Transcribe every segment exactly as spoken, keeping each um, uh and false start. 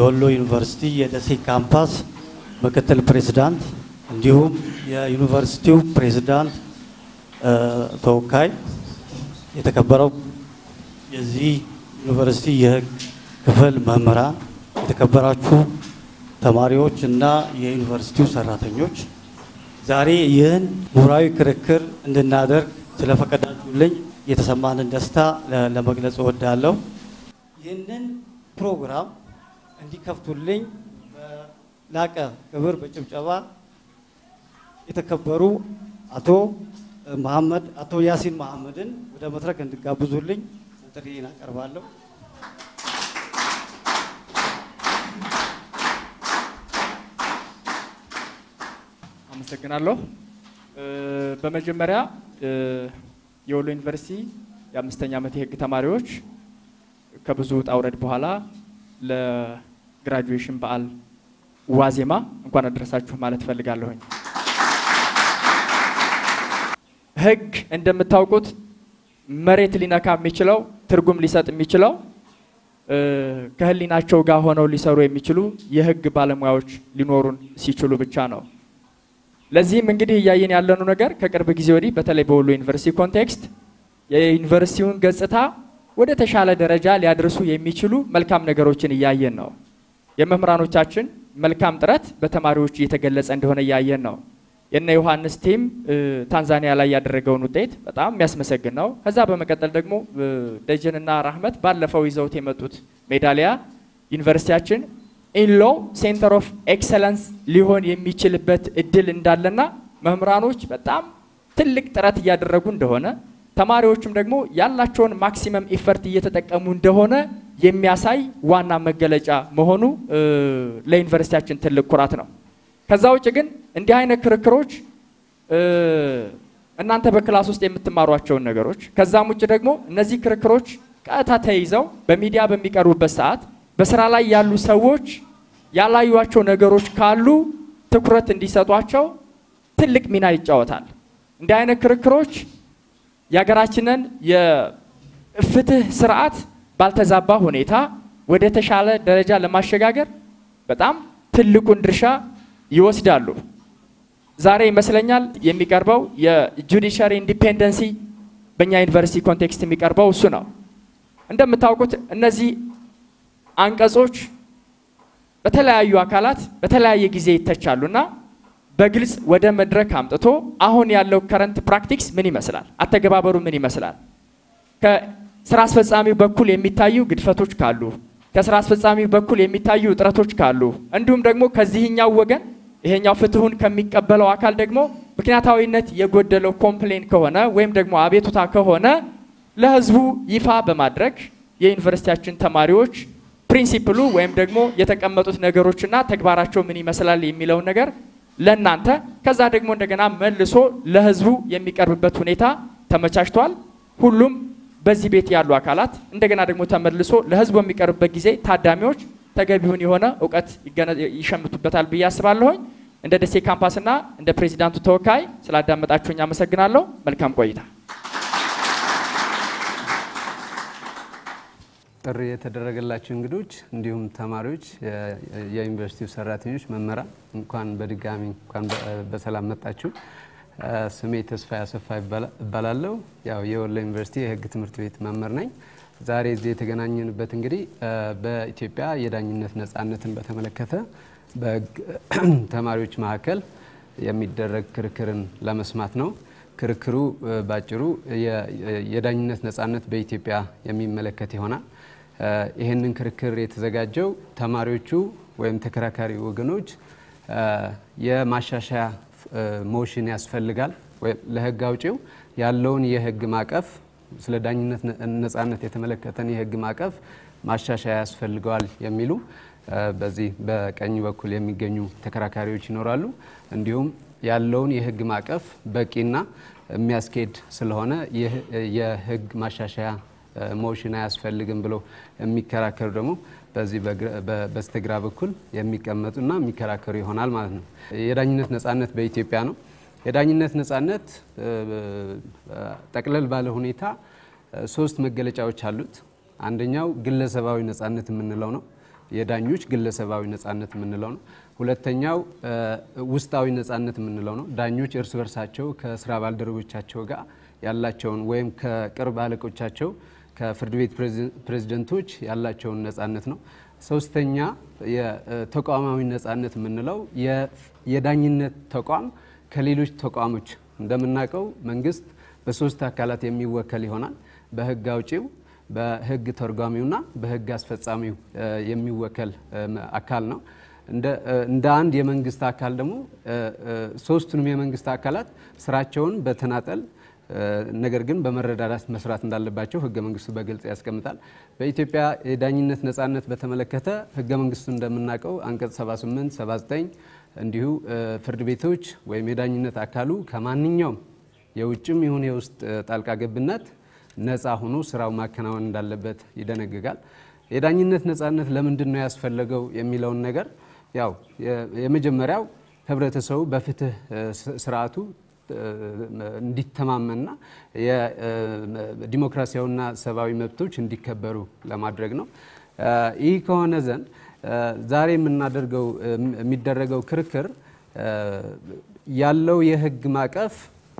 የወሎ ዩኒቨርሲቲ የደሴ ካምፓስ ምክትል ፕሬዝዳንት እንዲሁም የዩኒቨርሲቲው ፕሬዝዳንት ተወካይ የተከበረው የዚህ ዩኒቨርሲቲ የህግ ክፍል መምህራን የተከበራችሁ ተማሪዎች እና የዩኒቨርሲቲው ሰራተኞች ዛሬ ይህን ምሁራዊ ክርክር እንድናደርግ ስለፈቀዳችሁልኝ የተሰማንን ደስታ ለመግለጽ እወዳለሁ። ይህንን ፕሮግራም እንዲከፍቱልኝ በላቀ ክብር በጭብጨባ የተከበሩ አቶ መሐመድ አቶ ያሲን መሐመድን ወደ መድረክ እንድጋብዙልኝ ጥሪዬን አቀርባለሁ። አመሰግናለሁ። በመጀመሪያ የወሎ ዩኒቨርሲቲ የአምስተኛ ዓመት የህግ ተማሪዎች ከብዙ ውጣ ውረድ በኋላ ለግራጁዌሽን በዓል ዋዜማ እንኳን አደረሳችሁ ማለት ፈልጋለሁኝ። ህግ እንደምታውቁት መሬት ሊነካ የሚችለው ትርጉም ሊሰጥ የሚችለው ከህሊናቸው ጋር ሆነው ሊሰሩ የሚችሉ የህግ ባለሙያዎች ሊኖሩን ሲችሉ ብቻ ነው። ለዚህም እንግዲህ ያየን ያለነው ነገር ከቅርብ ጊዜ ወዲህ በተለይ በወሎ ዩኒቨርሲቲ ኮንቴክስት የዩኒቨርሲቲውን ገጽታ ወደ ተሻለ ደረጃ ሊያደርሱ የሚችሉ መልካም ነገሮችን ያየን ነው። የመምህራኖቻችን መልካም ጥረት በተማሪዎች እየተገለጸ እንደሆነ ያየን ነው። የነ ዮሐንስ ቲም ታንዛኒያ ላይ ያደረገውን ውጤት በጣም የሚያስመሰግን ነው። ከዛ በመቀጠል ደግሞ ደጀንና ራህመት ባለፈው ይዘውት የመጡት ሜዳሊያ ዩኒቨርሲቲያችን ኢንሎ ሴንተር ኦፍ ኤክሰለንስ ሊሆን የሚችልበት እድል እንዳለና መምህራኖች በጣም ትልቅ ጥረት እያደረጉ እንደሆነ ተማሪዎችም ደግሞ ያላቸውን ማክሲመም ኢፈርት እየተጠቀሙ እንደሆነ የሚያሳይ ዋና መገለጫ መሆኑ ለዩኒቨርሲቲያችን ትልቅ ኩራት ነው። ከዛ ውጭ ግን እንዲህ አይነት ክርክሮች እናንተ በክላስ ውስጥ የምትማሯቸውን ነገሮች ከዛም ውጭ ደግሞ እነዚህ ክርክሮች ቀጥታ ተይዘው በሚዲያ በሚቀርቡበት ሰዓት በስራ ላይ ያሉ ሰዎች ያላዩዋቸው ነገሮች ካሉ ትኩረት እንዲሰጧቸው ትልቅ ሚና ይጫወታል። እንዲህ አይነት ክርክሮች የሀገራችንን የፍትህ ስርዓት ባልተዛባ ሁኔታ ወደ ተሻለ ደረጃ ለማሸጋገር በጣም ትልቁን ድርሻ ይወስዳሉ። ዛሬ ይመስለኛል የሚቀርበው የጁዲሻሪ ኢንዲፔንደንሲ በእኛ ዩኒቨርሲቲ ኮንቴክስት የሚቀርበው እሱ ነው። እንደምታውቁት እነዚህ አንቀጾች በተለያዩ አካላት በተለያየ ጊዜ ይተቻሉና በግልጽ ወደ መድረክ አምጥቶ አሁን ያለው ከረንት ፕራክቲክስ ምን ይመስላል፣ አተገባበሩ ምን ይመስላል፣ ከስራ አስፈጻሚው በኩል የሚታዩ ግድፈቶች ካሉ ከስራ አስፈጻሚው በኩል የሚታዩ ጥረቶች ካሉ እንዲሁም ደግሞ ከዚህኛው ወገን ይሄኛው ፍትሁን ከሚቀበለው አካል ደግሞ ምክንያታዊነት የጎደለው ኮምፕሌን ከሆነ ወይም ደግሞ አቤቱታ ከሆነ ለህዝቡ ይፋ በማድረግ የዩኒቨርሲቲያችን ተማሪዎች ፕሪንሲፕሉ ወይም ደግሞ የተቀመጡት ነገሮችና ተግባራቸው ምን ይመስላል የሚለው ነገር ለናንተ ከዛ ደግሞ እንደገና መልሶ ለህዝቡ የሚቀርብበት ሁኔታ ተመቻችቷል። ሁሉም በዚህ ቤት ያሉ አካላት እንደገና ደግሞ ተመልሶ ለህዝቡ የሚቀርብበት ጊዜ ታዳሚዎች ተገቢውን የሆነ ዕውቀት ይሸምቱበታል ብዬ አስባለሁ። እንደ ደሴ ካምፓስና እንደ ፕሬዝዳንቱ ተወካይ ስላዳመጣችሁኝ አመሰግናለሁ። መልካም ቆይታ። ጥሪ የተደረገላችሁ እንግዶች እንዲሁም ተማሪዎች የዩኒቨርሲቲው ሰራተኞች መምህራን እንኳን በድጋሚ እንኳን በሰላም መጣችሁ። ስሜ ተስፋ ያሰፋ ይባላል። ያው የወሎ ዩኒቨርሲቲ የህግ ትምህርት ቤት መምህር ነኝ። ዛሬ እዚህ የተገናኘንበት እንግዲህ በኢትዮጵያ የዳኝነት ነጻነትን በተመለከተ በተማሪዎች መካከል የሚደረግ ክርክርን ለመስማት ነው። ክርክሩ ባጭሩ የዳኝነት ነጻነት በኢትዮጵያ የሚመለከት ይሆናል። ይሄንን ክርክር የተዘጋጀው ተማሪዎቹ ወይም ተከራካሪ ወገኖች የማሻሻያ ሞሽን ያስፈልጋል ወይ ለህግ አውጪው ያለውን የህግ ማቀፍ ስለ ዳኝነት ነጻነት የተመለከተን የህግ ማቀፍ ማሻሻያ ያስፈልጋል የሚሉ በዚህ በቀኝ በኩል የሚገኙ ተከራካሪዎች ይኖራሉ። እንዲሁም ያለውን የህግ ማቀፍ በቂና የሚያስኬድ ስለሆነ የህግ ማሻሻያ ሞሽን አያስፈልግም ብለው የሚከራከሩ ደግሞ በዚህ በስተግራ በኩል የሚቀመጡና የሚከራከሩ ይሆናል ማለት ነው። የዳኝነት ነጻነት በኢትዮጵያ ነው። የዳኝነት ነጻነት ጠቅለል ባለ ሁኔታ ሶስት መገለጫዎች አሉት። አንደኛው ግለሰባዊ ነጻነት የምንለው ነው። የዳኞች ግለሰባዊ ነጻነት የምንለው ነው። ሁለተኛው ውስጣዊ ነጻነት የምንለው ነው። ዳኞች እርስ በርሳቸው ከስራ ባልደረቦቻቸው ጋር ያላቸውን ወይም ከቅርብ አለቆቻቸው ከፍርድ ቤት ፕሬዝዳንቶች ያላቸውን ነጻነት ነው። ሶስተኛ የተቋማዊ ነጻነት የምንለው የዳኝነት ተቋም ከሌሎች ተቋሞች እንደምናውቀው መንግስት በሶስት አካላት የሚወከል ይሆናል። በህግ አውጪው፣ በህግ ተርጓሚውና በህግ አስፈጻሚው የሚወከል አካል ነው። እንደ አንድ የመንግስት አካል ደግሞ ሶስቱንም የመንግስት አካላት ስራቸውን በተናጠል ነገር ግን በመረዳዳት መስራት እንዳለባቸው ህገ መንግስቱ በግልጽ ያስቀምጣል። በኢትዮጵያ የዳኝነት ነጻነት በተመለከተ ህገ መንግስቱ እንደምናውቀው አንቀጽ ሰባ ስምንት ሰባ ዘጠኝ እንዲሁ ፍርድ ቤቶች ወይም የዳኝነት አካሉ ከማንኛውም የውጭም ይሁን የውስጥ ጣልቃ ገብነት ነፃ ሆኖ ስራው ማከናወን እንዳለበት ይደነግጋል። የዳኝነት ነጻነት ለምንድን ነው ያስፈልገው የሚለውን ነገር ያው የመጀመሪያው ህብረተሰቡ በፍትህ ስርዓቱ እንዲተማመንና የዲሞክራሲያዊና ሰብአዊ መብቶች እንዲከበሩ ለማድረግ ነው። ይህ ከሆነ ዘንድ ዛሬ የምናደርገው የሚደረገው ክርክር ያለው የህግ ማዕቀፍ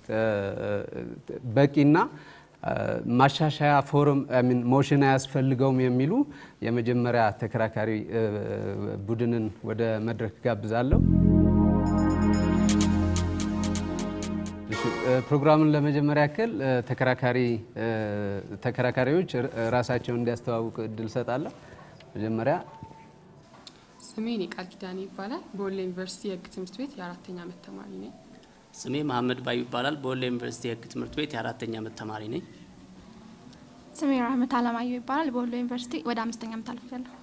በቂና ማሻሻያ ፎርም አሚን ሞሽን አያስፈልገውም የሚሉ የመጀመሪያ ተከራካሪ ቡድንን ወደ መድረክ ጋብዛለሁ። ፕሮግራሙን ለመጀመሪያ ያክል ተከራካሪ ተከራካሪዎች ራሳቸውን እንዲያስተዋውቁ እድል ሰጣለሁ። መጀመሪያ ስሜ ኒቃል ኪዳኔ ይባላል። በወሎ ዩኒቨርሲቲ የህግ ትምህርት ቤት የአራተኛ ዓመት ተማሪ ነኝ። ስሜ መሐመድ ባዩ ይባላል። በወሎ ዩኒቨርሲቲ የህግ ትምህርት ቤት የአራተኛ ዓመት ተማሪ ነኝ። ስሜ ራህመት አለማየሁ ይባላል። በወሎ ዩኒቨርሲቲ ወደ አምስተኛ ዓመት አልፌያለሁ።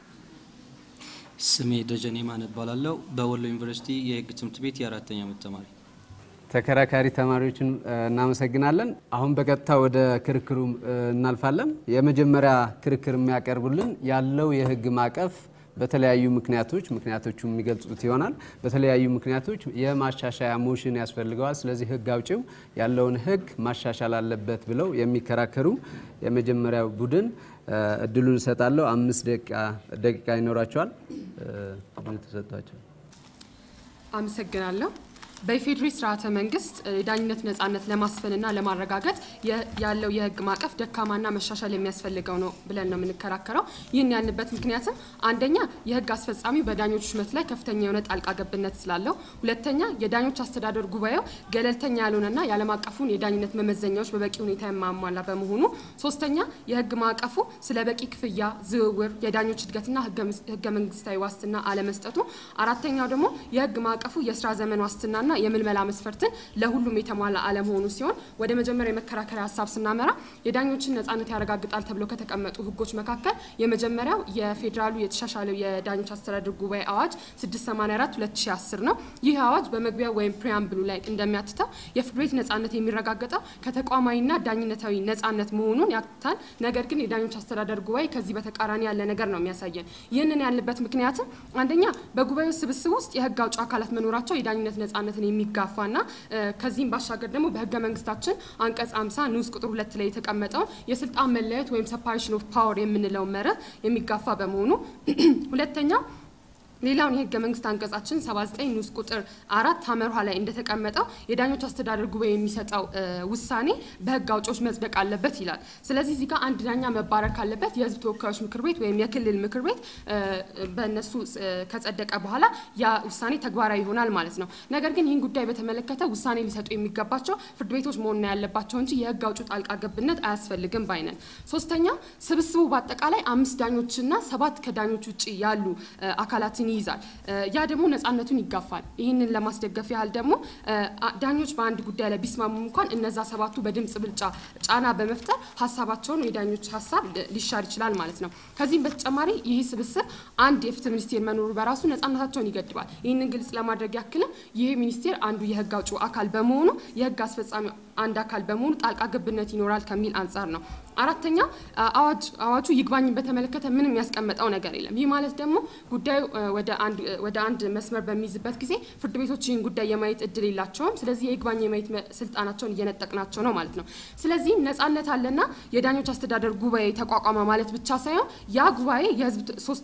ስሜ ደጀኔ ማን ይባላል። በወሎ ዩኒቨርሲቲ የህግ ትምህርት ቤት የአራተኛ ዓመት ተማሪ። ተከራካሪ ተማሪዎችን እናመሰግናለን። አሁን በቀጥታ ወደ ክርክሩ እናልፋለን። የመጀመሪያ ክርክር የሚያቀርቡልን ያለው የህግ ማዕቀፍ በተለያዩ ምክንያቶች ምክንያቶቹ የሚገልጹት ይሆናል። በተለያዩ ምክንያቶች የማሻሻያ ሞሽን ያስፈልገዋል። ስለዚህ ህግ አውጪው ያለውን ህግ ማሻሻል አለበት ብለው የሚከራከሩ የመጀመሪያው ቡድን እድሉን ሰጣለሁ። አምስት ደቂቃ ደቂቃ ይኖራቸዋል። እድሉ ተሰጥቷቸው። አመሰግናለሁ። በኢፌዴሪ ስርዓተ መንግስት የዳኝነት ነጻነት ለማስፈንና ለማረጋገጥ ያለው የህግ ማዕቀፍ ደካማና መሻሻል የሚያስፈልገው ነው ብለን ነው የምንከራከረው። ይህን ያልንበት ምክንያትም አንደኛ የህግ አስፈጻሚ በዳኞች ሹመት ላይ ከፍተኛ የሆነ ጣልቃ ገብነት ስላለው፣ ሁለተኛ የዳኞች አስተዳደር ጉባኤው ገለልተኛ ያልሆነና የዓለም አቀፉን የዳኝነት መመዘኛዎች በበቂ ሁኔታ የማያሟላ በመሆኑ፣ ሶስተኛ የህግ ማዕቀፉ ስለ በቂ ክፍያ፣ ዝውውር፣ የዳኞች እድገትና ህገ መንግስታዊ ዋስትና አለመስጠቱ፣ አራተኛው ደግሞ የህግ ማዕቀፉ የስራ ዘመን ዋስትና ና የምልመላ መስፈርትን ለሁሉም የተሟላ አለመሆኑ ሲሆን፣ ወደ መጀመሪያ የመከራከሪያ ሀሳብ ስናመራ የዳኞችን ነጻነት ያረጋግጣል ተብሎ ከተቀመጡ ህጎች መካከል የመጀመሪያው የፌዴራሉ የተሻሻለው የዳኞች አስተዳደር ጉባኤ አዋጅ ስድስት መቶ ሰማንያ አራት ሁለት ሺህ አስር ነው። ይህ አዋጅ በመግቢያው ወይም ፕሪያምብሉ ላይ እንደሚያትተው የፍርድ ቤት ነጻነት የሚረጋገጠው ከተቋማዊና ዳኝነታዊ ነጻነት መሆኑን ያትታል። ነገር ግን የዳኞች አስተዳደር ጉባኤ ከዚህ በተቃራኒ ያለ ነገር ነው የሚያሳየን። ይህንን ያልንበት ምክንያትም አንደኛ በጉባኤው ስብስብ ውስጥ የህግ አውጪ አካላት መኖራቸው የዳኝነት ነጻነት የሚጋፋና ከዚህም ባሻገር ደግሞ በህገ መንግስታችን አንቀጽ ሃምሳ ንዑስ ቁጥር ሁለት ላይ የተቀመጠው የስልጣን መለየት ወይም ሰፓሬሽን ኦፍ ፓወር የምንለው መርህ የሚጋፋ በመሆኑ፣ ሁለተኛ ሌላውን የህገ መንግስት አንቀጻችን ሰባ ዘጠኝ ንዑስ ቁጥር አራት ሀመርሃ ላይ እንደተቀመጠው የዳኞች አስተዳደር ጉባኤ የሚሰጠው ውሳኔ በህግ አውጪዎች መጽደቅ አለበት ይላል። ስለዚህ እዚህ ጋር አንድ ዳኛ መባረር ካለበት የህዝብ ተወካዮች ምክር ቤት ወይም የክልል ምክር ቤት በእነሱ ከጸደቀ በኋላ ያ ውሳኔ ተግባራዊ ይሆናል ማለት ነው። ነገር ግን ይህን ጉዳይ በተመለከተ ውሳኔ ሊሰጡ የሚገባቸው ፍርድ ቤቶች መሆን ያለባቸው እንጂ የህግ አውጪው ጣልቃ ገብነት አያስፈልግም ባይነን። ሶስተኛ ስብስቡ በአጠቃላይ አምስት ዳኞችና ሰባት ከዳኞች ውጪ ያሉ አካላትን ይይዛል። ያ ደግሞ ነጻነቱን ይጋፋል። ይህንን ለማስደገፍ ያህል ደግሞ ዳኞች በአንድ ጉዳይ ላይ ቢስማሙ እንኳን እነዛ ሰባቱ በድምጽ ብልጫ ጫና በመፍጠር ሀሳባቸውን የዳኞች ሀሳብ ሊሻር ይችላል ማለት ነው። ከዚህም በተጨማሪ ይህ ስብስብ አንድ የፍትህ ሚኒስቴር መኖሩ በራሱ ነጻነታቸውን ይገድባል። ይህንን ግልጽ ለማድረግ ያክልም ይህ ሚኒስቴር አንዱ የህግ አውጪው አካል በመሆኑ የህግ አስፈጻሚ አንድ አካል በመሆኑ ጣልቃ ገብነት ይኖራል ከሚል አንፃር ነው። አራተኛ አዋጅ አዋጁ ይግባኝን በተመለከተ ምንም ያስቀመጠው ነገር የለም። ይህ ማለት ደግሞ ጉዳዩ ወደ አንድ ወደ አንድ መስመር በሚይዝበት ጊዜ ፍርድ ቤቶች ይህን ጉዳይ የማየት እድል የላቸውም። ስለዚህ የይግባኝ የማየት ስልጣናቸውን እየነጠቅናቸው ነው ማለት ነው። ስለዚህ ነጻነት አለና የዳኞች አስተዳደር ጉባኤ ተቋቋመ ማለት ብቻ ሳይሆን ያ ጉባኤ የህዝብ ሶስት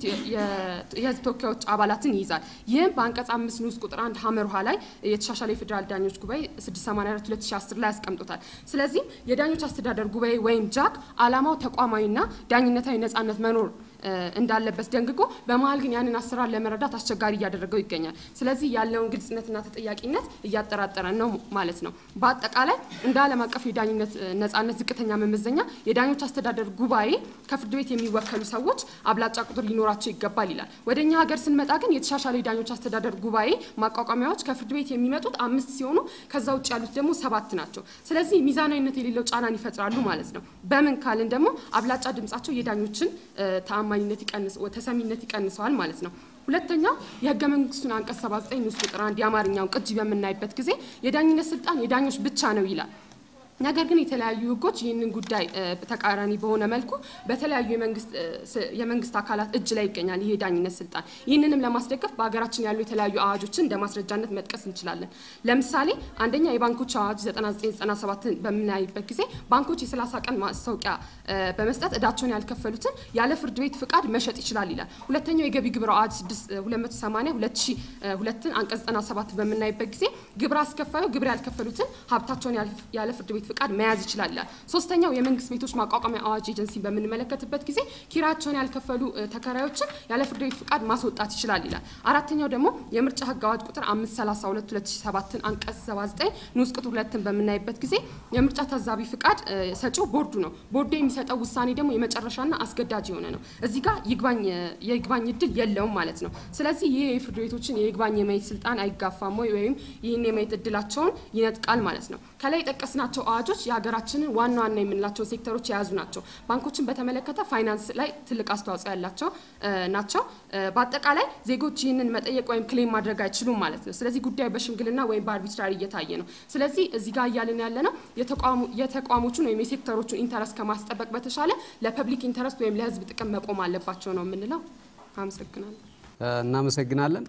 የህዝብ ተወካዮች አባላትን ይይዛል። ይህም በአንቀጽ አምስት ንዑስ ቁጥር አንድ ሐመር ውሃ ላይ የተሻሻለ የፌዴራል ዳኞች ጉባኤ ስድስት መቶ ሰማንያ አራት ሁለት ሺህ አስር ላይ ያስቀምጡታል። ስለዚህ የዳኞች አስተዳደር ጉባኤ ወይም ጃክ ዓላማው ተቋማዊና ዳኝነታዊ ነጻነት መኖር እንዳለበት ደንግጎ በመሃል ግን ያንን አሰራር ለመረዳት አስቸጋሪ ያደረገው ይገኛል። ስለዚህ ያለውን ግልጽነትና ተጠያቂነት እያጠራጠረ ነው ማለት ነው። በአጠቃላይ እንደ ዓለም አቀፍ የዳኝነት ነጻነት ዝቅተኛ መመዘኛ የዳኞች አስተዳደር ጉባኤ ከፍርድ ቤት የሚወከሉ ሰዎች አብላጫ ቁጥር ሊኖራቸው ይገባል ይላል። ወደኛ ሀገር ስንመጣ ግን የተሻሻለ የዳኞች አስተዳደር ጉባኤ ማቋቋሚያዎች ከፍርድ ቤት የሚመጡት አምስት ሲሆኑ ከዛ ውጭ ያሉት ደግሞ ሰባት ናቸው። ስለዚህ ሚዛናዊነት የሌለው ጫናን ይፈጥራሉ ማለት ነው። በምን ካልን ደግሞ አብላጫ ድምጻቸው የዳኞችን ተአማ ማንነት ይቀንስ ተሰሚነት ይቀንሰዋል ማለት ነው። ሁለተኛው የህገ መንግስቱን አንቀጽ ሰባ ዘጠኝ ንዑስ ቁጥር አንድ የአማርኛው ቅጂ በመናይበት ጊዜ የዳኝነት ስልጣን የዳኞች ብቻ ነው ይላል። ነገር ግን የተለያዩ ህጎች ይህንን ጉዳይ ተቃራኒ በሆነ መልኩ በተለያዩ የመንግስት የመንግስት አካላት እጅ ላይ ይገኛል ይሄ ዳኝነት ስልጣን። ይህንንም ለማስደገፍ በአገራችን ያሉ የተለያዩ አዋጆችን እንደ ማስረጃነት መጥቀስ እንችላለን። ለምሳሌ አንደኛ የባንኮች አዋጅ ዘጠና ዘጠኝ ዘጠና ሰባት በምናይበት ጊዜ ባንኮች የሰላሳ ቀን ማስታወቂያ በመስጠት እዳቸውን ያልከፈሉትን ያለ ፍርድ ቤት ፍቃድ መሸጥ ይችላል ይላል። ሁለተኛው የገቢ ግብር አዋጅ ሁለት መቶ ሰማንያ ሁለት ሺህ ሁለት አንቀጽ ዘጠና ሰባት በምናይበት ጊዜ ግብር አስከፋዩ ግብር ያልከፈሉትን ሀብታቸውን ያለ ፍርድ ቤት ፍቃድ መያዝ ይችላል ይላል። ሶስተኛው የመንግስት ቤቶች ማቋቋሚያ አዋጅ ኤጀንሲ በምንመለከትበት ጊዜ ኪራያቸውን ያልከፈሉ ተከራዮችን ያለ ፍርድ ቤት ፍቃድ ማስወጣት ይችላል ይላል። አራተኛው ደግሞ የምርጫ ህግ አዋጅ ቁጥር አምስት ሰላሳ ሁለት ሁለት ሺህ ሰባት አንቀጽ ሰባ ዘጠኝ ንዑስ ቁጥር ሁለት በምናይበት ጊዜ የምርጫ ታዛቢ ፍቃድ ሰጪው ቦርዱ ነው። ቦርዱ የሚሰጠው ውሳኔ ደግሞ የመጨረሻና አስገዳጅ የሆነ ነው። እዚህ ጋር ይግባኝ የይግባኝ እድል የለውም ማለት ነው። ስለዚህ ይሄ የፍርድ ቤቶችን የይግባኝ የማየት ስልጣን አይጋፋም ወይም ይህን የማየት እድላቸውን ይነጥቃል ማለት ነው። ከላይ ጠቀስናቸው አዋጆች የሀገራችንን ዋና ዋና የምንላቸው ሴክተሮች የያዙ ናቸው። ባንኮችን በተመለከተ ፋይናንስ ላይ ትልቅ አስተዋጽኦ ያላቸው ናቸው። በአጠቃላይ ዜጎች ይህንን መጠየቅ ወይም ክሌም ማድረግ አይችሉም ማለት ነው። ስለዚህ ጉዳዩ በሽምግልና ወይም በአርቢትራሪ እየታየ ነው። ስለዚህ እዚህ ጋር እያልን ያለነው የተቋሙ የተቋሞቹን ወይም የሴክተሮቹን ኢንተረስት ከማስጠበቅ በተሻለ ለፐብሊክ ኢንተረስት ወይም ለህዝብ ጥቅም መቆም አለባቸው ነው የምንለው። አመሰግናለሁ። እናመሰግናለን።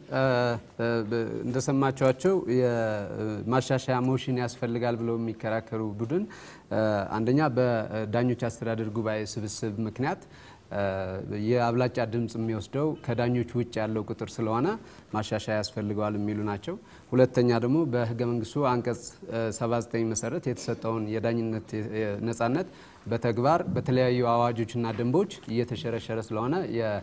እንደሰማችኋቸው የማሻሻያ ሞሽን ያስፈልጋል ብለው የሚከራከሩ ቡድን አንደኛ በዳኞች አስተዳደር ጉባኤ ስብስብ ምክንያት የአብላጫ ድምጽ የሚወስደው ከዳኞች ውጭ ያለው ቁጥር ስለሆነ ማሻሻያ ያስፈልጋል የሚሉ ናቸው። ሁለተኛ ደግሞ በህገ መንግስቱ አንቀጽ ሰባ ዘጠኝ መሰረት የተሰጠውን የዳኝነት ነጻነት በተግባር በተለያዩ አዋጆችና ደንቦች እየተሸረሸረ ስለሆነ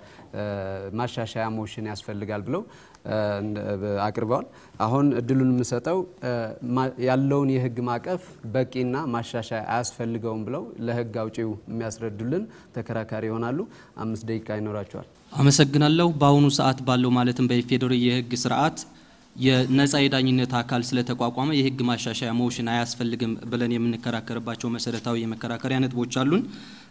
የማሻሻያ ሞሽን ያስፈልጋል ብለው አቅርበዋል። አሁን እድሉን የምሰጠው ያለውን የህግ ማቀፍ በቂና ማሻሻያ አያስፈልገውም ብለው ለህግ አውጪው የሚያስረዱልን ተከራካሪ ይሆናሉ። አምስት ደቂቃ ይኖራቸዋል። አመሰግናለሁ። በአሁኑ ሰዓት ባለው ማለትም በኢፌዴሪ የህግ ስርዓት የነጻ የዳኝነት አካል ስለተቋቋመ የህግ ማሻሻያ ሞሽን አያስፈልግም ብለን የምንከራከርባቸው መሰረታዊ የመከራከሪያ ነጥቦች አሉን።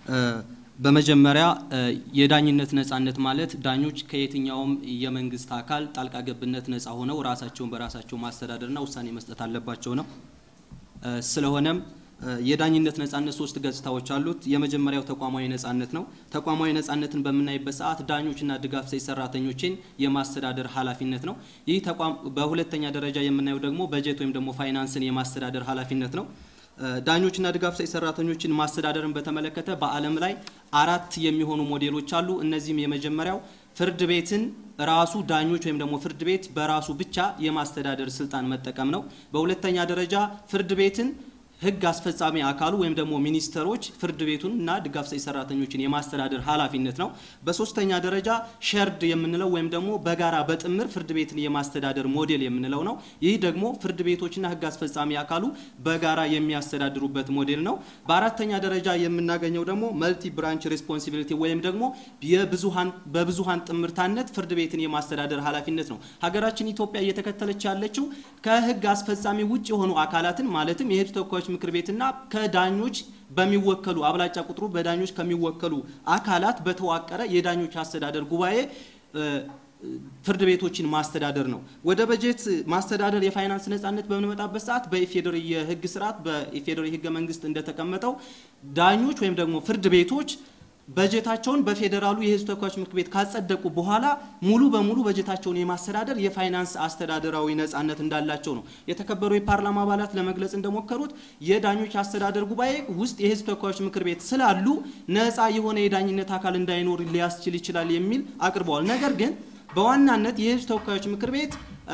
በመጀመሪያ የዳኝነት ነጻነት ማለት ዳኞች ከየትኛውም የመንግስት አካል ጣልቃ ገብነት ነጻ ሆነው ራሳቸውን በራሳቸው ማስተዳደርና ውሳኔ መስጠት አለባቸው ነው። ስለሆነም የዳኝነት ነጻነት ሶስት ገጽታዎች አሉት። የመጀመሪያው ተቋማዊ ነጻነት ነው። ተቋማዊ ነጻነትን በመናይበት ሰዓት ዳኞችና ድጋፍ ሰጪ ሰራተኞችን የማስተዳደር ኃላፊነት ነው። ይህ ተቋም በሁለተኛ ደረጃ የምናየው ደግሞ በጀት ወይም ደግሞ ፋይናንስን የማስተዳደር ኃላፊነት ነው። ዳኞችና ድጋፍ ሰጪ ሰራተኞችን ማስተዳደርን በተመለከተ በዓለም ላይ አራት የሚሆኑ ሞዴሎች አሉ። እነዚህም የመጀመሪያው ፍርድ ቤትን ራሱ ዳኞች ወይም ደግሞ ፍርድ ቤት በራሱ ብቻ የማስተዳደር ስልጣን መጠቀም ነው። በሁለተኛ ደረጃ ፍርድ ቤትን ህግ አስፈጻሚ አካሉ ወይም ደግሞ ሚኒስተሮች ፍርድ ቤቱን እና ድጋፍ ሰጪ ሰራተኞችን የማስተዳደር ኃላፊነት ነው። በሶስተኛ ደረጃ ሸርድ የምንለው ወይም ደግሞ በጋራ በጥምር ፍርድ ቤትን የማስተዳደር ሞዴል የምንለው ነው። ይህ ደግሞ ፍርድ ቤቶችና ህግ አስፈጻሚ አካሉ በጋራ የሚያስተዳድሩበት ሞዴል ነው። በአራተኛ ደረጃ የምናገኘው ደግሞ መልቲ ብራንች ሬስፖንሲቢሊቲ ወይም ደግሞ የብዙሃን በብዙሃን ጥምርታነት ፍርድ ቤትን የማስተዳደር ኃላፊነት ነው። ሀገራችን ኢትዮጵያ እየተከተለች ያለችው ከህግ አስፈጻሚ ውጭ የሆኑ አካላትን ማለትም የህዝብ ተወካዮች ምክር ቤትና ከዳኞች በሚወከሉ አብላጫ ቁጥሩ በዳኞች ከሚወከሉ አካላት በተዋቀረ የዳኞች አስተዳደር ጉባኤ ፍርድ ቤቶችን ማስተዳደር ነው። ወደ በጀት ማስተዳደር የፋይናንስ ነጻነት በመመጣበት ሰዓት በኢፌዴሪ የህግ ስርዓት በኢፌዴሪ ህገ መንግስት እንደተቀመጠው ዳኞች ወይም ደግሞ ፍርድ ቤቶች በጀታቸውን በፌደራሉ የህዝብ ተወካዮች ምክር ቤት ካጸደቁ በኋላ ሙሉ በሙሉ በጀታቸውን የማስተዳደር የፋይናንስ አስተዳደራዊ ነጻነት እንዳላቸው ነው የተከበሩ የፓርላማ አባላት ለመግለጽ እንደሞከሩት የዳኞች አስተዳደር ጉባኤ ውስጥ የህዝብ ተወካዮች ምክር ቤት ስላሉ ነጻ የሆነ የዳኝነት አካል እንዳይኖር ሊያስችል ይችላል የሚል አቅርበዋል። ነገር ግን በዋናነት የህዝብ ተወካዮች ምክር ቤት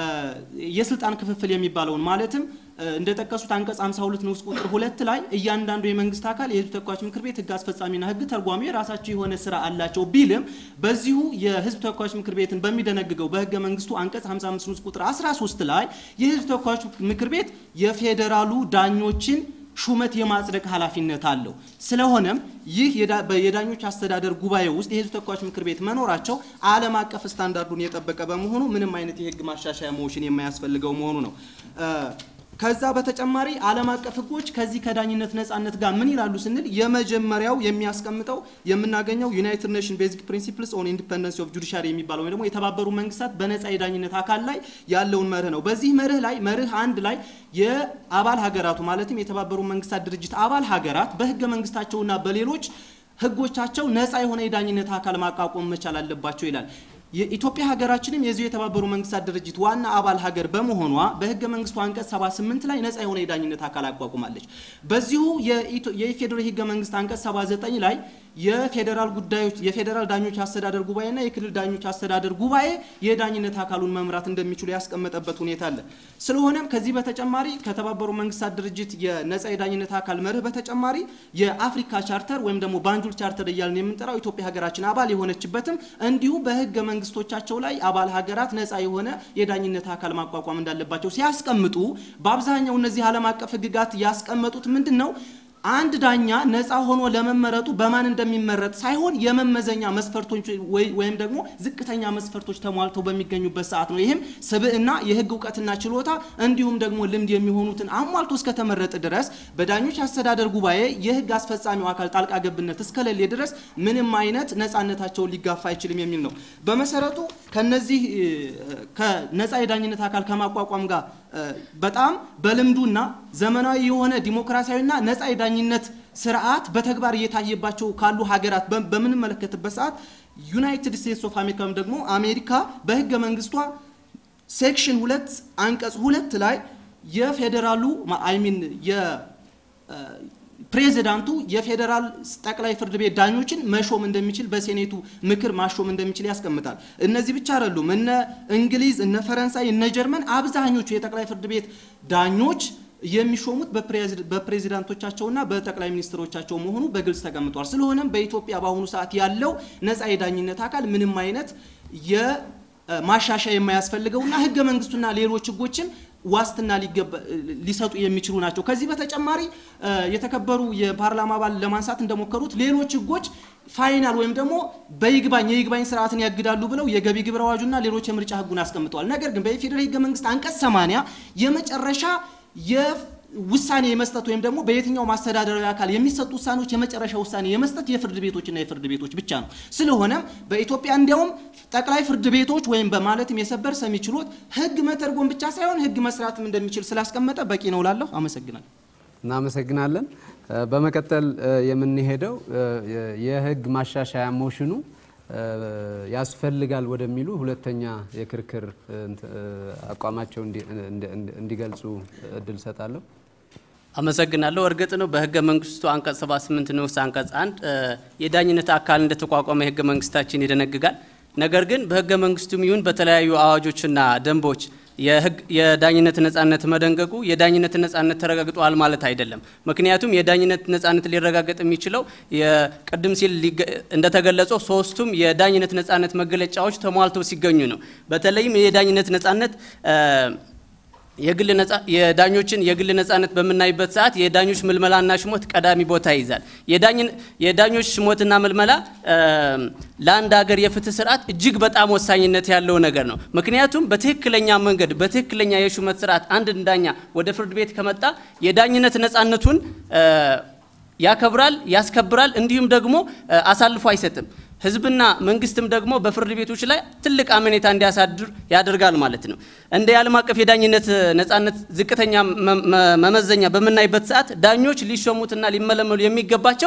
የስልጣን ክፍፍል የሚባለውን ማለትም እንደተጠቀሱት አንቀጽ ሃምሳ ሁለት ንዑስ ቁጥር ሁለት ላይ እያንዳንዱ የመንግስት አካል የህዝብ ተወካዮች ምክር ቤት ህግ አስፈጻሚና ህግ ተርጓሚ ራሳቸው የሆነ ስራ አላቸው ቢልም በዚሁ የህዝብ ተወካዮች ምክር ቤትን በሚደነግገው በህገ መንግስቱ አንቀጽ ሃምሳ አምስት ንዑስ ቁጥር አስራ ሶስት ላይ የህዝብ ተወካዮች ምክር ቤት የፌደራሉ ዳኞችን ሹመት የማጽደቅ ኃላፊነት አለው። ስለሆነም ይህ የዳኞች አስተዳደር ጉባኤ ውስጥ የህዝብ ተወካዮች ምክር ቤት መኖራቸው ዓለም አቀፍ ስታንዳርዱን የጠበቀ በመሆኑ ምንም አይነት የህግ ማሻሻያ ሞሽን የማያስፈልገው መሆኑ ነው። ከዛ በተጨማሪ ዓለም አቀፍ ህጎች ከዚህ ከዳኝነት ነጻነት ጋር ምን ይላሉ ስንል የመጀመሪያው የሚያስቀምጠው የምናገኘው ዩናይትድ ኔሽን ቤዚክ ፕሪንሲፕልስ ኦን ኢንዲፔንደንስ ኦፍ ጁዲሻሪ የሚባለው ወይ ደግሞ የተባበሩ መንግስታት በነጻ የዳኝነት አካል ላይ ያለውን መርህ ነው። በዚህ መርህ ላይ መርህ አንድ ላይ የአባል ሀገራቱ ማለትም የተባበሩ መንግስታት ድርጅት አባል ሀገራት በህገ መንግስታቸውና በሌሎች ህጎቻቸው ነጻ የሆነ የዳኝነት አካል ማቋቋም መቻል አለባቸው ይላል። የኢትዮጵያ ሀገራችንም የዚሁ የተባበሩ መንግስታት ድርጅት ዋና አባል ሀገር በመሆኗ በህገ መንግስቱ አንቀጽ ሰባ ስምንት ላይ ነጻ የሆነ የዳኝነት አካል አቋቁማለች። በዚሁ የኢፌዴራል ህገ መንግስት አንቀጽ ሰባ ዘጠኝ ላይ የፌደራል ጉዳዮች የፌደራል ዳኞች አስተዳደር ጉባኤና የክልል ዳኞች አስተዳደር ጉባኤ የዳኝነት አካሉን መምራት እንደሚችሉ ያስቀመጠበት ሁኔታ አለ። ስለሆነም ከዚህ በተጨማሪ ከተባበሩ መንግስታት ድርጅት የነጻ የዳኝነት አካል መርህ በተጨማሪ የአፍሪካ ቻርተር ወይም ደግሞ ባንጁል ቻርተር እያልን የምንጠራው ኢትዮጵያ ሀገራችን አባል የሆነችበትም እንዲሁ በህገ መንግስቶቻቸው ላይ አባል ሀገራት ነጻ የሆነ የዳኝነት አካል ማቋቋም እንዳለባቸው ሲያስቀምጡ በአብዛኛው እነዚህ ዓለም አቀፍ ህግጋት ያስቀመጡት ምንድነው አንድ ዳኛ ነጻ ሆኖ ለመመረጡ በማን እንደሚመረጥ ሳይሆን የመመዘኛ መስፈርቶች ወይም ደግሞ ዝቅተኛ መስፈርቶች ተሟልተው በሚገኙበት ሰዓት ነው። ይሄም ስብዕና የህግ ዕውቀትና ችሎታ እንዲሁም ደግሞ ልምድ የሚሆኑትን አሟልቶ እስከተመረጠ ድረስ በዳኞች አስተዳደር ጉባኤ የህግ አስፈጻሚው አካል ጣልቃ ገብነት እስከሌለ ድረስ ምንም አይነት ነጻነታቸውን ሊጋፋ አይችልም የሚል ነው። በመሰረቱ ከነዚህ ከነጻ የዳኝነት አካል ከማቋቋም ጋር በጣም በልምዱና ዘመናዊ የሆነ ዲሞክራሲያዊና ነጻ የዳኝነት ስርዓት በተግባር እየታየባቸው ካሉ ሀገራት በምን መለከትበት ሰዓት ዩናይትድ ስቴትስ ኦፍ አሜሪካም ደግሞ አሜሪካ በህገ መንግስቷ ሴክሽን ሁለት አንቀጽ ሁለት ላይ የፌደራሉ አይ ሚን የ ፕሬዚዳንቱ የፌደራል ጠቅላይ ፍርድ ቤት ዳኞችን መሾም እንደሚችል በሴኔቱ ምክር ማሾም እንደሚችል ያስቀምጣል። እነዚህ ብቻ አይደሉም። እነ እንግሊዝ እነ ፈረንሳይ እነ ጀርመን አብዛኞቹ የጠቅላይ ፍርድ ቤት ዳኞች የሚሾሙት በፕሬዚዳንቶቻቸውና በጠቅላይ ሚኒስትሮቻቸው መሆኑ በግልጽ ተቀምጧል። ስለሆነም በኢትዮጵያ በአሁኑ ሰዓት ያለው ነጻ የዳኝነት አካል ምንም አይነት የማሻሻያ የማያስፈልገውና ህገ መንግስቱና ሌሎች ህጎችን ዋስትና ሊሰጡ የሚችሉ ናቸው። ከዚህ በተጨማሪ የተከበሩ የፓርላማ አባል ለማንሳት እንደሞከሩት ሌሎች ህጎች ፋይናል ወይም ደግሞ በይግባኝ የይግባኝ ስርዓትን ያግዳሉ ብለው የገቢ ግብር አዋጁና ሌሎች የምርጫ ህጉን አስቀምጠዋል። ነገር ግን በፌደራል ህገ መንግስት አንቀጽ ሰማንያ የመጨረሻ የውሳኔ የመስጠት ወይም ደግሞ በየትኛው ማስተዳደራዊ አካል የሚሰጡ ውሳኔዎች የመጨረሻ ውሳኔ የመስጠት የፍርድ ቤቶችና የፍርድ ቤቶች ብቻ ነው። ስለሆነም በኢትዮጵያ እንዲያውም ጠቅላይ ፍርድ ቤቶች ወይም በማለትም የሰበር ሰሚ ችሎት ህግ መተርጎም ብቻ ሳይሆን ህግ መስራትም እንደሚችል ስላስቀመጠ በቂ ነው ላለሁ። አመሰግናለሁ። እናመሰግናለን። በመቀጠል የምንሄደው የህግ ማሻሻያ ሞሽኑ ያስፈልጋል ወደሚሉ ሁለተኛ የክርክር አቋማቸው እንዲገልጹ እድል ሰጣለሁ። አመሰግናለሁ። እርግጥ ነው በህገ መንግስቱ አንቀጽ ሰባ ስምንት ንዑስ አንቀጽ አንድ የዳኝነት አካል እንደተቋቋመ ህገ መንግስታችን ይደነግጋል። ነገር ግን በህገ መንግስቱም ይሁን በተለያዩ አዋጆችና ደንቦች የዳኝነት ነጻነት መደንገጉ የዳኝነት ነጻነት ተረጋግጧል ማለት አይደለም። ምክንያቱም የዳኝነት ነጻነት ሊረጋገጥ የሚችለው የቀድም ሲል እንደተገለጸው ሶስቱም የዳኝነት ነጻነት መገለጫዎች ተሟልተው ሲገኙ ነው። በተለይም የዳኝነት ነጻነት የግል ነጻ የዳኞችን የግል ነጻነት በመናይበት ሰዓት የዳኞች ምልመላና ሽሞት ቀዳሚ ቦታ ይይዛል። የዳኝን የዳኞች ሽሞትና ምልመላ ለአንድ ሀገር የፍትህ ስርዓት እጅግ በጣም ወሳኝነት ያለው ነገር ነው። ምክንያቱም በትክክለኛ መንገድ በትክክለኛ የሹመት ስርዓት አንድ ዳኛ ወደ ፍርድ ቤት ከመጣ የዳኝነት ነጻነቱን ያከብራል፣ ያስከብራል፣ እንዲሁም ደግሞ አሳልፎ አይሰጥም። ህዝብና መንግስትም ደግሞ በፍርድ ቤቶች ላይ ትልቅ አመኔታ እንዲያሳድር ያደርጋል ማለት ነው። እንደ ዓለም አቀፍ የዳኝነት ነጻነት ዝቅተኛ መመዘኛ በመናይበት ሰዓት ዳኞች ሊሾሙትና ሊመለመሉ የሚገባቸው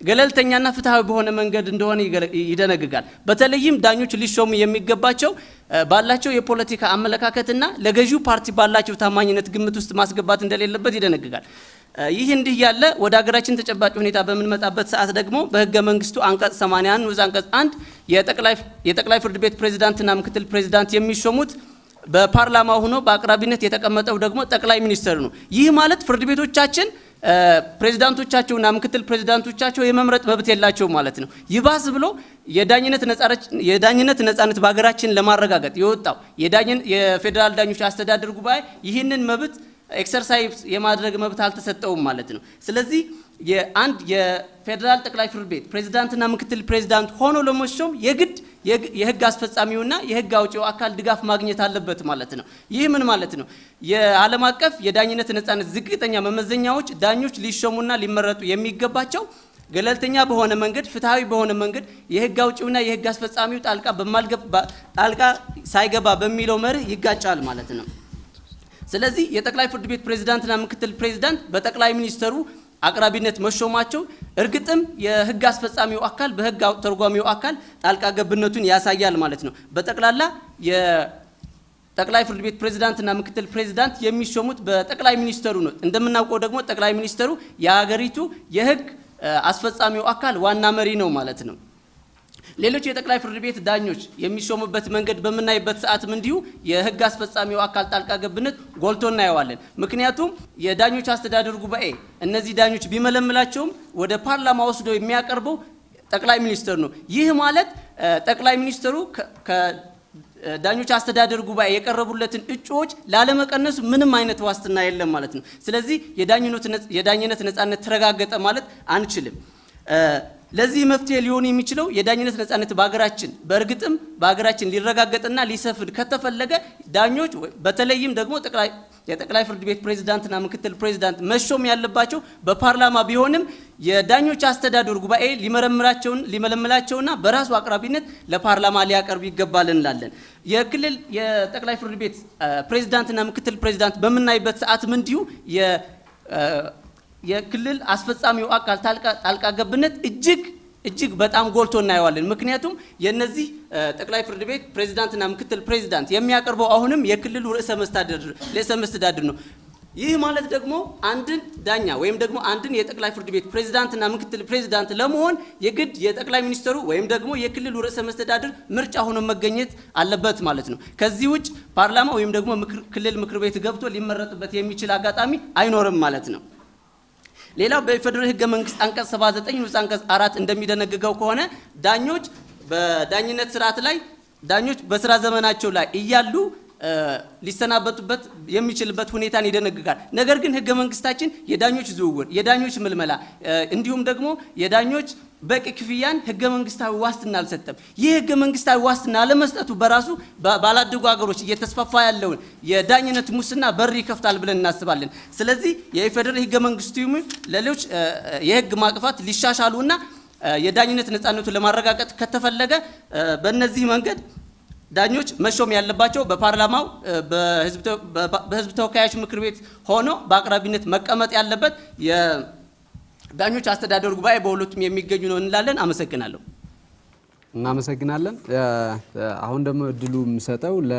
ገለልተኛና ፍትሃዊ በሆነ መንገድ እንደሆነ ይደነግጋል። በተለይም ዳኞች ሊሾሙ የሚገባቸው ባላቸው የፖለቲካ አመለካከትና ለገዢው ፓርቲ ባላቸው ታማኝነት ግምት ውስጥ ማስገባት እንደሌለበት ይደነግጋል። ይህ እንዲህ ያለ ወደ ሀገራችን ተጨባጭ ሁኔታ በምንመጣበት ሰዓት ደግሞ በህገ መንግስቱ አንቀጽ ሰማንያ አንድ ንዑስ አንቀጽ አንድ የጠቅላይ የጠቅላይ ፍርድ ቤት ፕሬዝዳንትና ምክትል ፕሬዝዳንት የሚሾሙት በፓርላማ ሆኖ በአቅራቢነት የተቀመጠው ደግሞ ጠቅላይ ሚኒስትር ነው። ይህ ማለት ፍርድ ቤቶቻችን ፕሬዝዳንቶቻቸውና ምክትል ፕሬዝዳንቶቻቸው የመምረጥ መብት የላቸው ማለት ነው። ይባስ ብሎ የዳኝነት ነጻነት የዳኝነት ነጻነት በሀገራችን ለማረጋገጥ የወጣው የዳኝነት የፌደራል ዳኞች አስተዳደር ጉባኤ ይህንን መብት ኤክሰርሳይዝ የማድረግ መብት አልተሰጠውም ማለት ነው። ስለዚህ የአንድ የፌደራል ጠቅላይ ፍርድ ቤት ፕሬዝዳንትና ምክትል ፕሬዝዳንት ሆኖ ለመሾም የግድ የህግ አስፈጻሚውና የህግ አውጪው አካል ድጋፍ ማግኘት አለበት ማለት ነው። ይህ ምን ማለት ነው? የዓለም አቀፍ የዳኝነት ነጻነት ዝቅተኛ መመዘኛዎች ዳኞች ሊሾሙና ሊመረጡ የሚገባቸው ገለልተኛ በሆነ መንገድ ፍትሃዊ በሆነ መንገድ የህግ አውጪውና የህግ አስፈጻሚው ጣልቃ በማልገባ ጣልቃ ሳይገባ በሚለው መርህ ይጋጫል ማለት ነው። ስለዚህ የጠቅላይ ፍርድ ቤት ፕሬዝዳንትና ምክትል ፕሬዝዳንት በጠቅላይ ሚኒስትሩ አቅራቢነት መሾማቸው እርግጥም የህግ አስፈጻሚው አካል በህግ ተርጓሚው አካል ጣልቃ ገብነቱን ያሳያል ማለት ነው። በጠቅላላ የጠቅላይ ፍርድ ቤት ፕሬዝዳንትና ምክትል ፕሬዝዳንት የሚሾሙት በጠቅላይ ሚኒስትሩ ነው። እንደምናውቀው ደግሞ ጠቅላይ ሚኒስትሩ የሀገሪቱ የህግ አስፈጻሚው አካል ዋና መሪ ነው ማለት ነው። ሌሎች የጠቅላይ ፍርድ ቤት ዳኞች የሚሾሙበት መንገድ በመናይበት ሰዓትም እንዲሁ የህግ አስፈጻሚው አካል ጣልቃ ገብነት ጎልቶ እናየዋለን። ምክንያቱም የዳኞች አስተዳደር ጉባኤ እነዚህ ዳኞች ቢመለምላቸውም ወደ ፓርላማ ወስዶ የሚያቀርበው ጠቅላይ ሚኒስትር ነው። ይህ ማለት ጠቅላይ ሚኒስትሩ ከዳኞች አስተዳደር ጉባኤ የቀረቡለትን እጩዎች ላለመቀነሱ ምንም አይነት ዋስትና የለም ማለት ነው። ስለዚህ የዳኝነት ነጻነት ተረጋገጠ ማለት አንችልም። ለዚህ መፍትሄ ሊሆን የሚችለው የዳኝነት ነጻነት በአገራችን በእርግጥም በአገራችን ሊረጋገጥና ሊሰፍድ ከተፈለገ ዳኞች በተለይም ደግሞ ጠቅላይ የጠቅላይ ፍርድ ቤት ፕሬዝዳንትና ምክትል ፕሬዝዳንት መሾም ያለባቸው በፓርላማ ቢሆንም የዳኞች አስተዳደር ጉባኤ ሊመረምራቸውን ሊመለምላቸውና በራሱ አቅራቢነት ለፓርላማ ሊያቀርብ ይገባል እንላለን። የክልል የጠቅላይ ፍርድ ቤት ፕሬዝዳንትና ምክትል ፕሬዝዳንት በመናይበት ሰዓትም እንዲሁ የ የክልል አስፈጻሚው አካል ጣልቃ ገብነት እጅግ እጅግ በጣም ጎልቶ እናየዋለን። ምክንያቱም የነዚህ ጠቅላይ ፍርድ ቤት ፕሬዝዳንትና ምክትል ፕሬዝዳንት የሚያቀርበው አሁንም የክልሉ ርዕሰ መስተዳድር ርዕሰ መስተዳድር ነው። ይህ ማለት ደግሞ አንድን ዳኛ ወይም ደግሞ አንድን የጠቅላይ ፍርድ ቤት ፕሬዝዳንትና ምክትል ፕሬዝዳንት ለመሆን የግድ የጠቅላይ ሚኒስትሩ ወይም ደግሞ የክልሉ ርዕሰ መስተዳድር ምርጫ ሆኖ መገኘት አለበት ማለት ነው። ከዚህ ውጭ ፓርላማ ወይም ደግሞ ክልል ምክር ቤት ገብቶ ሊመረጥበት የሚችል አጋጣሚ አይኖርም ማለት ነው። ሌላው በፌደራል ህገ መንግስት አንቀጽ ሰባ ዘጠኝ ንዑስ አንቀጽ አራት እንደሚደነግገው ከሆነ ዳኞች በዳኝነት ስርዓት ላይ ዳኞች በስራ ዘመናቸው ላይ እያሉ ሊሰናበቱበት የሚችልበት ሁኔታን ይደነግጋል። ነገር ግን ህገ መንግስታችን የዳኞች ዝውውር፣ የዳኞች ምልመላ እንዲሁም ደግሞ የዳኞች በቂ ክፍያን ህገ መንግስታዊ ዋስትና አልሰጠም። ይህ ህገ መንግስታዊ ዋስትና ለመስጠቱ በራሱ ባላደጉ ሀገሮች እየተስፋፋ ያለውን የዳኝነት ሙስና በር ይከፍታል ብለን እናስባለን። ስለዚህ የፌደራል ህገ መንግስቱ ለሌሎች የህግ ማቅፋት ሊሻሻሉና የዳኝነት ነጻነቱን ለማረጋገጥ ከተፈለገ በእነዚህ መንገድ ዳኞች መሾም ያለባቸው በፓርላማው በህዝብ ተወካዮች ምክር ቤት ሆኖ በአቅራቢነት መቀመጥ ያለበት የዳኞች አስተዳደር ጉባኤ በሁለቱም የሚገኙ ነው እንላለን። አመሰግናለሁ። እናመሰግናለን። አሁን ደግሞ እድሉ የምሰጠው ለ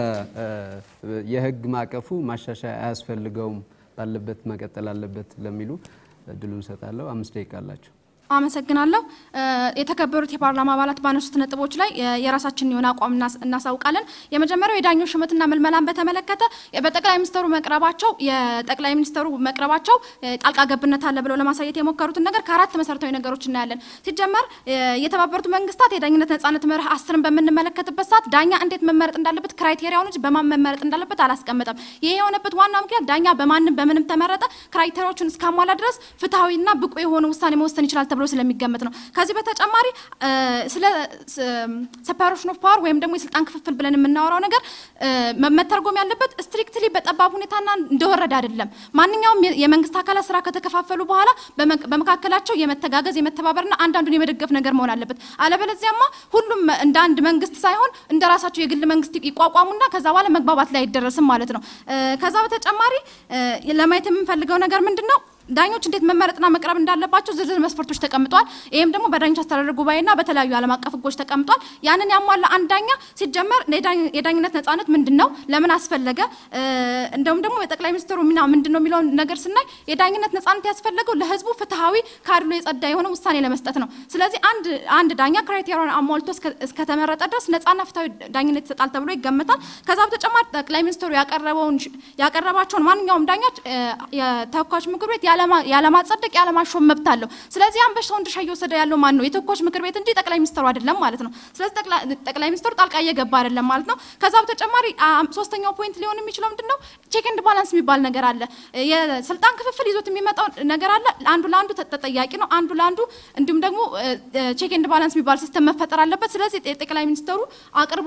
የህግ ማቀፉ ማሻሻያ አያስፈልገውም ባለበት መቀጠል አለበት ለሚሉ እድሉን እንሰጣለሁ። አምስት ደቂቃ አላችሁ። አመሰግናለሁ። የተከበሩት የፓርላማ አባላት ባነሱት ነጥቦች ላይ የራሳችንን የሆነ አቋም እናሳውቃለን። የመጀመሪያው የዳኞች ሹመትና ምልመላን በተመለከተ በጠቅላይ ሚኒስትሩ መቅረባቸው የጠቅላይ ሚኒስትሩ መቅረባቸው ጣልቃ ገብነት አለ ብለው ለማሳየት የሞከሩትን ነገር ከአራት መሰረታዊ ነገሮች እናያለን። ሲጀመር የተባበሩት መንግስታት የዳኝነት ነጻነት መርህ አስርን በምንመለከትበት ሰዓት ዳኛ እንዴት መመረጥ እንዳለበት ክራይቴሪያውን እንጂ በማን መመረጥ እንዳለበት አላስቀመጠም። ይሄ የሆነበት ዋናው ምክንያት ዳኛ በማንም በምንም ተመረጠ ክራይቴሪያዎችን እስካሟላ ድረስ ፍትሃዊና ብቁ የሆነ ውሳኔ መወሰን ይችላል ተብሎ ስለሚገመት ነው። ከዚህ በተጨማሪ ስለ ሴፓሬሽን ኦፍ ፓወር ወይም ደግሞ የስልጣን ክፍፍል ብለን የምናወራው ነገር መተርጎም ያለበት ስትሪክትሊ በጠባብ ሁኔታና እንደወረደ አይደለም። ማንኛውም የመንግስት አካላት ስራ ከተከፋፈሉ በኋላ በመካከላቸው የመተጋገዝ የመተባበርና አንዳንዱን የመደገፍ ነገር መሆን አለበት። አለበለዚያማ ሁሉም እንደ አንድ መንግስት ሳይሆን እንደራሳቸው የግል መንግስት ይቋቋሙና ከዛ በኋላ መግባባት ላይ አይደረስም ማለት ነው። ከዛ በተጨማሪ ለማየት የምንፈልገው ነገር ምንድነው? ዳኞች እንዴት መመረጥና መቅረብ እንዳለባቸው ዝርዝር መስፈርቶች ተቀምጧል። ይሄም ደግሞ በዳኞች አስተዳደር ጉባኤና በተለያዩ ዓለም አቀፍ ህጎች ተቀምጧል። ያንን ያሟላ አንድ ዳኛ ሲጀመር የዳኝነት ነጻነት ምንድነው ለምን አስፈለገ እንደውም ደግሞ የጠቅላይ ሚኒስትሩ ሚና ምንድነው የሚለው ነገር ስናይ የዳኝነት ነጻነት ያስፈልገው ለህዝቡ ፍትሃዊ ካድሎ የጸዳ የሆነ ውሳኔ ለመስጠት ነው። ስለዚህ አንድ አንድ ዳኛ ክራይቴሪያን አሟልቶ እስከ ተመረጠ ድረስ ነጻና ፍትሃዊ ዳኝነት ይሰጣል ተብሎ ይገመታል። ከዛ በተጨማሪ ጠቅላይ ሚኒስትሩ ያቀረበውን ያቀረባቸውን ማንኛውም ዳኞች የተወካዮች ምክር ቤት ያለማ ጸደቅ ያለማ ሾም መብት አለው። ስለዚህ አንበሻው ድርሻ እየወሰደ ያለው ማን ነው? የተወካዮች ምክር ቤት እንጂ ጠቅላይ ሚኒስትሩ አይደለም ማለት ነው። ስለዚህ ጠቅላይ ሚኒስትሩ ጣልቃ እየገባ አይደለም ማለት ነው። ከዛ በተጨማሪ ሶስተኛው ፖይንት ሊሆን የሚችለው ምንድነው ቼክ ኤንድ ባላንስ የሚባል ነገር አለ። የስልጣን ክፍፍል ይዞት የሚመጣው ነገር አለ። አንዱ ለአንዱ ተጠያቂ ነው፣ አንዱ ለአንዱ እንዲሁም ደግሞ ቼክ ኤንድ ባላንስ የሚባል ሲስተም መፈጠር አለበት። ስለዚህ ጠቅላይ ሚኒስትሩ አቅርቦ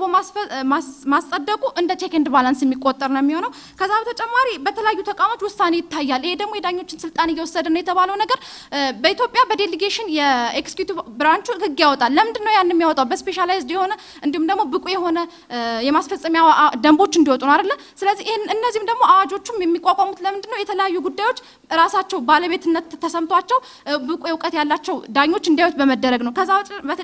ማስጸደቁ እንደ ቼክ ኤንድ ባላንስ የሚቆጠር ነው የሚሆነው። ከዛ በተጨማሪ በተለያዩ ተቋማት ውሳኔ ይታያል። ይሄ ደግሞ የዳኞችን ስልጣን እየወሰደ ነው የተባለው ነገር በኢትዮጵያ በዴሊጌሽን የኤክስኪዩቲቭ ብራንቹ ህግ ያወጣል። ለምንድን ነው ያን የሚያወጣው? በስፔሻላይዝድ የሆነ እንዲሁም ደግሞ ብቁ የሆነ የማስፈጸሚያ ደንቦች እንዲወጡ ነው አይደለ? ስለዚህ እነዚህም ደግሞ አዋጆቹም የሚቋቋሙት ለምንድን ነው? የተለያዩ ጉዳዮች ራሳቸው ባለቤትነት ተሰምቷቸው ብቁ እውቀት ያላቸው ዳኞች እንዲያዩት በመደረግ ነው። ከዛ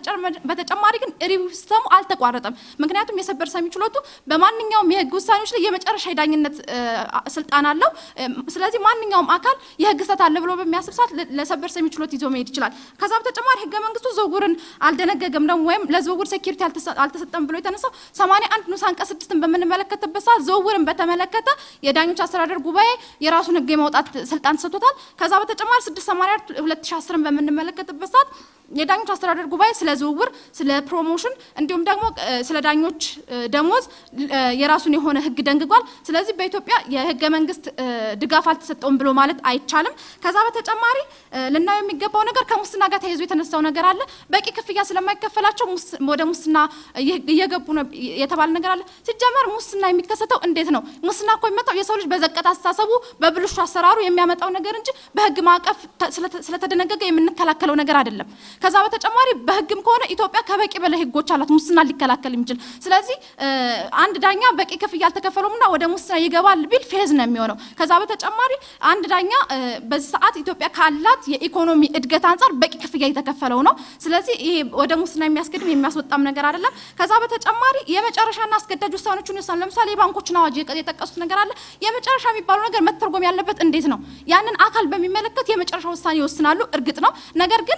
በተጨማሪ ግን ሪቪው ሲስተሙ አልተቋረጠም። ምክንያቱም የሰበር ሰሚ ችሎቱ በማንኛውም የህግ ውሳኔዎች ላይ የመጨረሻ የዳኝነት ስልጣን አለው። ስለዚህ ማንኛውም አካል የህግ ስህተት አለ ብሎ በሚያስብ ሰዓት ለሰበር ሰሚ ችሎት ይዞ መሄድ ይችላል። ከዛ በተጨማሪ ህገ መንግስቱ ዝውውርን አልደነገገም ደግሞ ወይም ለዝውውር ሴኩሪቲ አልተሰጠም ብሎ የተነሳው ሰማንያ አንድ ንዑስ አንቀጽ ስድስትን በምንመለከትበት ሰዓት ዝውውርን በተመለከተ የዳኞች አስተዳደር ጉባኤ የራሱን ህግ የማውጣት ስልጣን ተሰጥቶታል። ከዛ በተጨማሪ ስድስት ሰማንያ አራት ሁለት ሺህ አስር በምንመለከትበት ሰዓት የዳኞች አስተዳደር ጉባኤ ስለ ዝውውር ስለ ፕሮሞሽን እንዲሁም ደግሞ ስለ ዳኞች ደሞዝ የራሱን የሆነ ህግ ደንግጓል። ስለዚህ በኢትዮጵያ የህገ መንግስት ድጋፍ አልተሰጠውም ብሎ ማለት አይቻልም። ከዛ በተጨማሪ ልናየው የሚገባው ነገር ከሙስና ጋር ተያይዞ የተነሳው ነገር አለ። በቂ ክፍያ ስለማይከፈላቸው ወደ ሙስና እየገቡ ነው የተባለ ነገር አለ። ሲጀመር ሙስና የሚከሰተው እንዴት ነው? ሙስና እኮ የሚመጣው የሰው ልጅ በዘቀጣ አስተሳሰቡ በብልሹ አሰራሩ የሚያመጣው ነገር እንጂ በህግ ማዕቀፍ ስለተደነገገ የምንከላከለው ነገር አይደለም። ከዛ በተጨማሪ በህግም ከሆነ ኢትዮጵያ ከበቂ በላይ ህጎች አላት ሙስና ሊከላከል የሚችል። ስለዚህ አንድ ዳኛ በቂ ክፍያ አልተከፈለውምና ወደ ሙስና ይገባል ቢል ፌዝ ነው የሚሆነው። ከዛ በተጨማሪ አንድ ዳኛ በዚህ ሰዓት ኢትዮጵያ ካላት የኢኮኖሚ እድገት አንፃር በቂ ክፍያ እየተከፈለው ነው። ስለዚህ ይሄ ወደ ሙስና የሚያስገድም የሚያስወጣም ነገር አይደለም። ከዛ በተጨማሪ የመጨረሻና አስገዳጅ ውሳኔዎችን ይወስናል። ለምሳሌ ባንኮችና አዋጅ የጠቀሱት ነገር አለ። የመጨረሻ የሚባለው ነገር መተርጎም ያለበት እንዴት ነው? ያንን አካል በሚመለከት የመጨረሻ ውሳኔ ይወስናሉ፣ እርግጥ ነው። ነገር ግን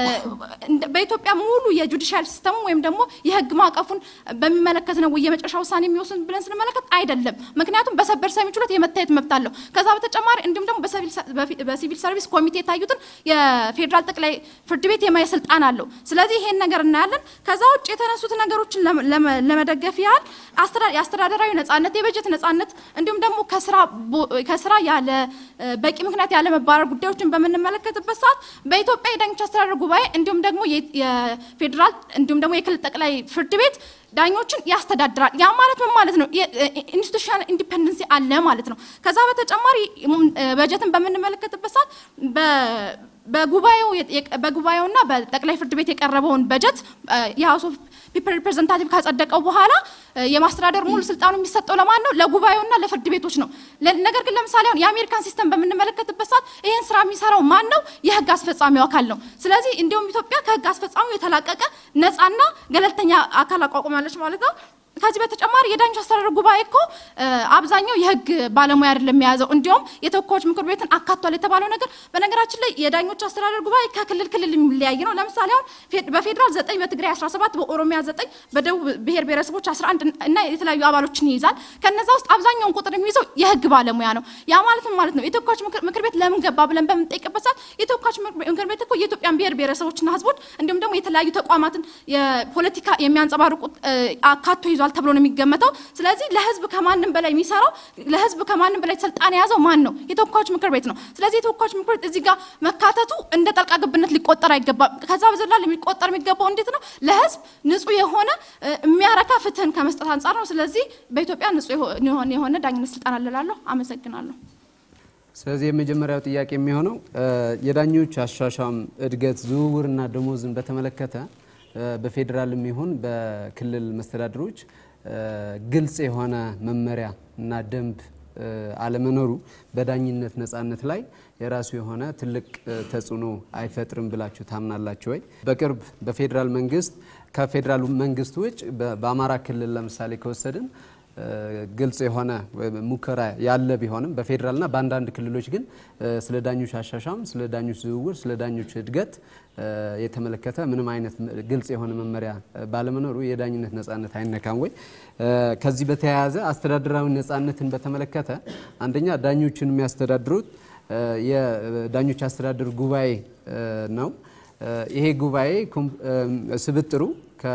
በኢትዮጵያ ሙሉ የጁዲሻል ሲስተም ወይም ደግሞ የህግ ማዕቀፉን በሚመለከት ነው የመጨረሻ ውሳኔ የሚወስን ብለን ስንመለከት አይደለም። ምክንያቱም በሰበር ሰሚ ችሎት የመታየት መብት አለው። ከዛ በተጨማሪ እንዲሁም ደግሞ በሲቪል ሰርቪስ ኮሚቴ የታዩትን የፌደራል ጠቅላይ ፍርድ ቤት የማየት ስልጣን አለው። ስለዚህ ይሄን ነገር እናያለን። ከዛ ውጭ የተነሱት ነገሮችን ለመደገፍ ያህል የአስተዳደራዊ ነጻነት፣ የበጀት ነጻነት እንዲሁም ደግሞ ከስራ ከስራ ያለ በቂ ምክንያት ያለ መባረር ጉዳዮችን በምንመለከትበት ሰዓት በኢትዮጵያ የዳኞች አስተዳደር ጉባኤ እንዲሁም ደግሞ የፌደራል እንዲሁም ደግሞ የክልል ጠቅላይ ፍርድ ቤት ዳኞችን ያስተዳድራል። ያ ማለት ምን ማለት ነው? ኢንስቲትዩሽናል ኢንዲፔንደንሲ አለ ማለት ነው። ከዛ በተጨማሪ በጀትን በምንመለከትበት ሰዓት በጉባኤው በጉባኤውና በጠቅላይ ፍርድ ቤት የቀረበውን በጀት የሃውስ ኦፍ ፒፕል ሪፕሬዘንታቲቭ ካጸደቀው በኋላ የማስተዳደር ሙሉ ስልጣኑ የሚሰጠው ለማን ነው? ለጉባኤውና ለፍርድ ቤቶች ነው። ነገር ግን ለምሳሌ አሁን የአሜሪካን ሲስተም በምንመለከትበት ሰዓት ይሄን ስራ የሚሰራው ማን ነው? የህግ አስፈጻሚው አካል ነው። ስለዚህ እንዲሁም ኢትዮጵያ ከህግ አስፈጻሚው የተላቀቀ ነፃና ገለልተኛ አካል አቋቁማለች ማለት ነው። ከዚህ በተጨማሪ የዳኞች አስተዳደር ጉባኤ እኮ አብዛኛው የህግ ባለሙያ አይደለም የሚያዘው፣ እንዲሁም የተወካዮች ምክር ቤትን አካቷል የተባለው ነገር በነገራችን ላይ የዳኞች አስተዳደር ጉባኤ ከክልል ክልል የሚለያይ ነው። ለምሳሌ አሁን በፌደራል ዘጠኝ፣ በትግራይ አስራ ሰባት፣ በኦሮሚያ ዘጠኝ፣ በደቡብ ብሔር ብሔረሰቦች አስራ አንድ እና የተለያዩ አባሎችን ይይዛል። ከነዛ ውስጥ አብዛኛውን ቁጥር የሚይዘው የህግ ባለሙያ ነው። ያ ማለት ምን ማለት ነው? የተወካዮች ምክር ቤት ለምን ገባ ብለን በምንጠይቅበት ሰዓት የተወካዮች ምክር ቤት እኮ የኢትዮጵያን ብሔር ብሔረሰቦችና ህዝቦች እንዲሁም ደግሞ የተለያዩ ተቋማትን የፖለቲካ የሚያንጸባርቁ አካቶ ይዟል ተብሎ ነው የሚገመተው። ስለዚህ ለህዝብ ከማንም በላይ የሚሰራው ለህዝብ ከማንም በላይ ስልጣን የያዘው ማን ነው? የተወካዮች ምክር ቤት ነው። ስለዚህ የተወካዮች ምክር ቤት እዚህ ጋር መካተቱ እንደ ጣልቃ ገብነት ሊቆጠር አይገባም። ከዛ በዘላል የሚቆጠር የሚገባው እንዴት ነው? ለህዝብ ንጹህ የሆነ የሚያረካ ፍትህን ከመስጠት አንፃር ነው። ስለዚህ በኢትዮጵያ ንጹህ የሆነ የሆነ ዳኝነት ስልጣን አለላለሁ። አመሰግናለሁ። ስለዚህ የመጀመሪያው ጥያቄ የሚሆነው የዳኞች አሻሻም እድገት ዝውውርና ደሞዝን በተመለከተ በፌደራልም ይሁን በክልል መስተዳድሮች ግልጽ የሆነ መመሪያ እና ደንብ አለመኖሩ በዳኝነት ነጻነት ላይ የራሱ የሆነ ትልቅ ተጽዕኖ አይፈጥርም ብላችሁ ታምናላችሁ ወይ? በቅርብ በፌደራል መንግስት ከፌደራል መንግስት ውጭ በአማራ ክልል ለምሳሌ ከወሰድን ግልጽ የሆነ ሙከራ ያለ ቢሆንም በፌደራልና በአንዳንድ ክልሎች ግን ስለ ዳኞች አሻሻም ስለ ዳኞች ዝውውር ስለ ዳኞች እድገት የተመለከተ ምንም አይነት ግልጽ የሆነ መመሪያ ባለመኖሩ የዳኝነት ነጻነት አይነካም ወይ? ከዚህ በተያያዘ አስተዳደራዊ ነጻነትን በተመለከተ አንደኛ ዳኞችን የሚያስተዳድሩት የዳኞች አስተዳደር ጉባኤ ነው። ይሄ ጉባኤ ስብጥሩ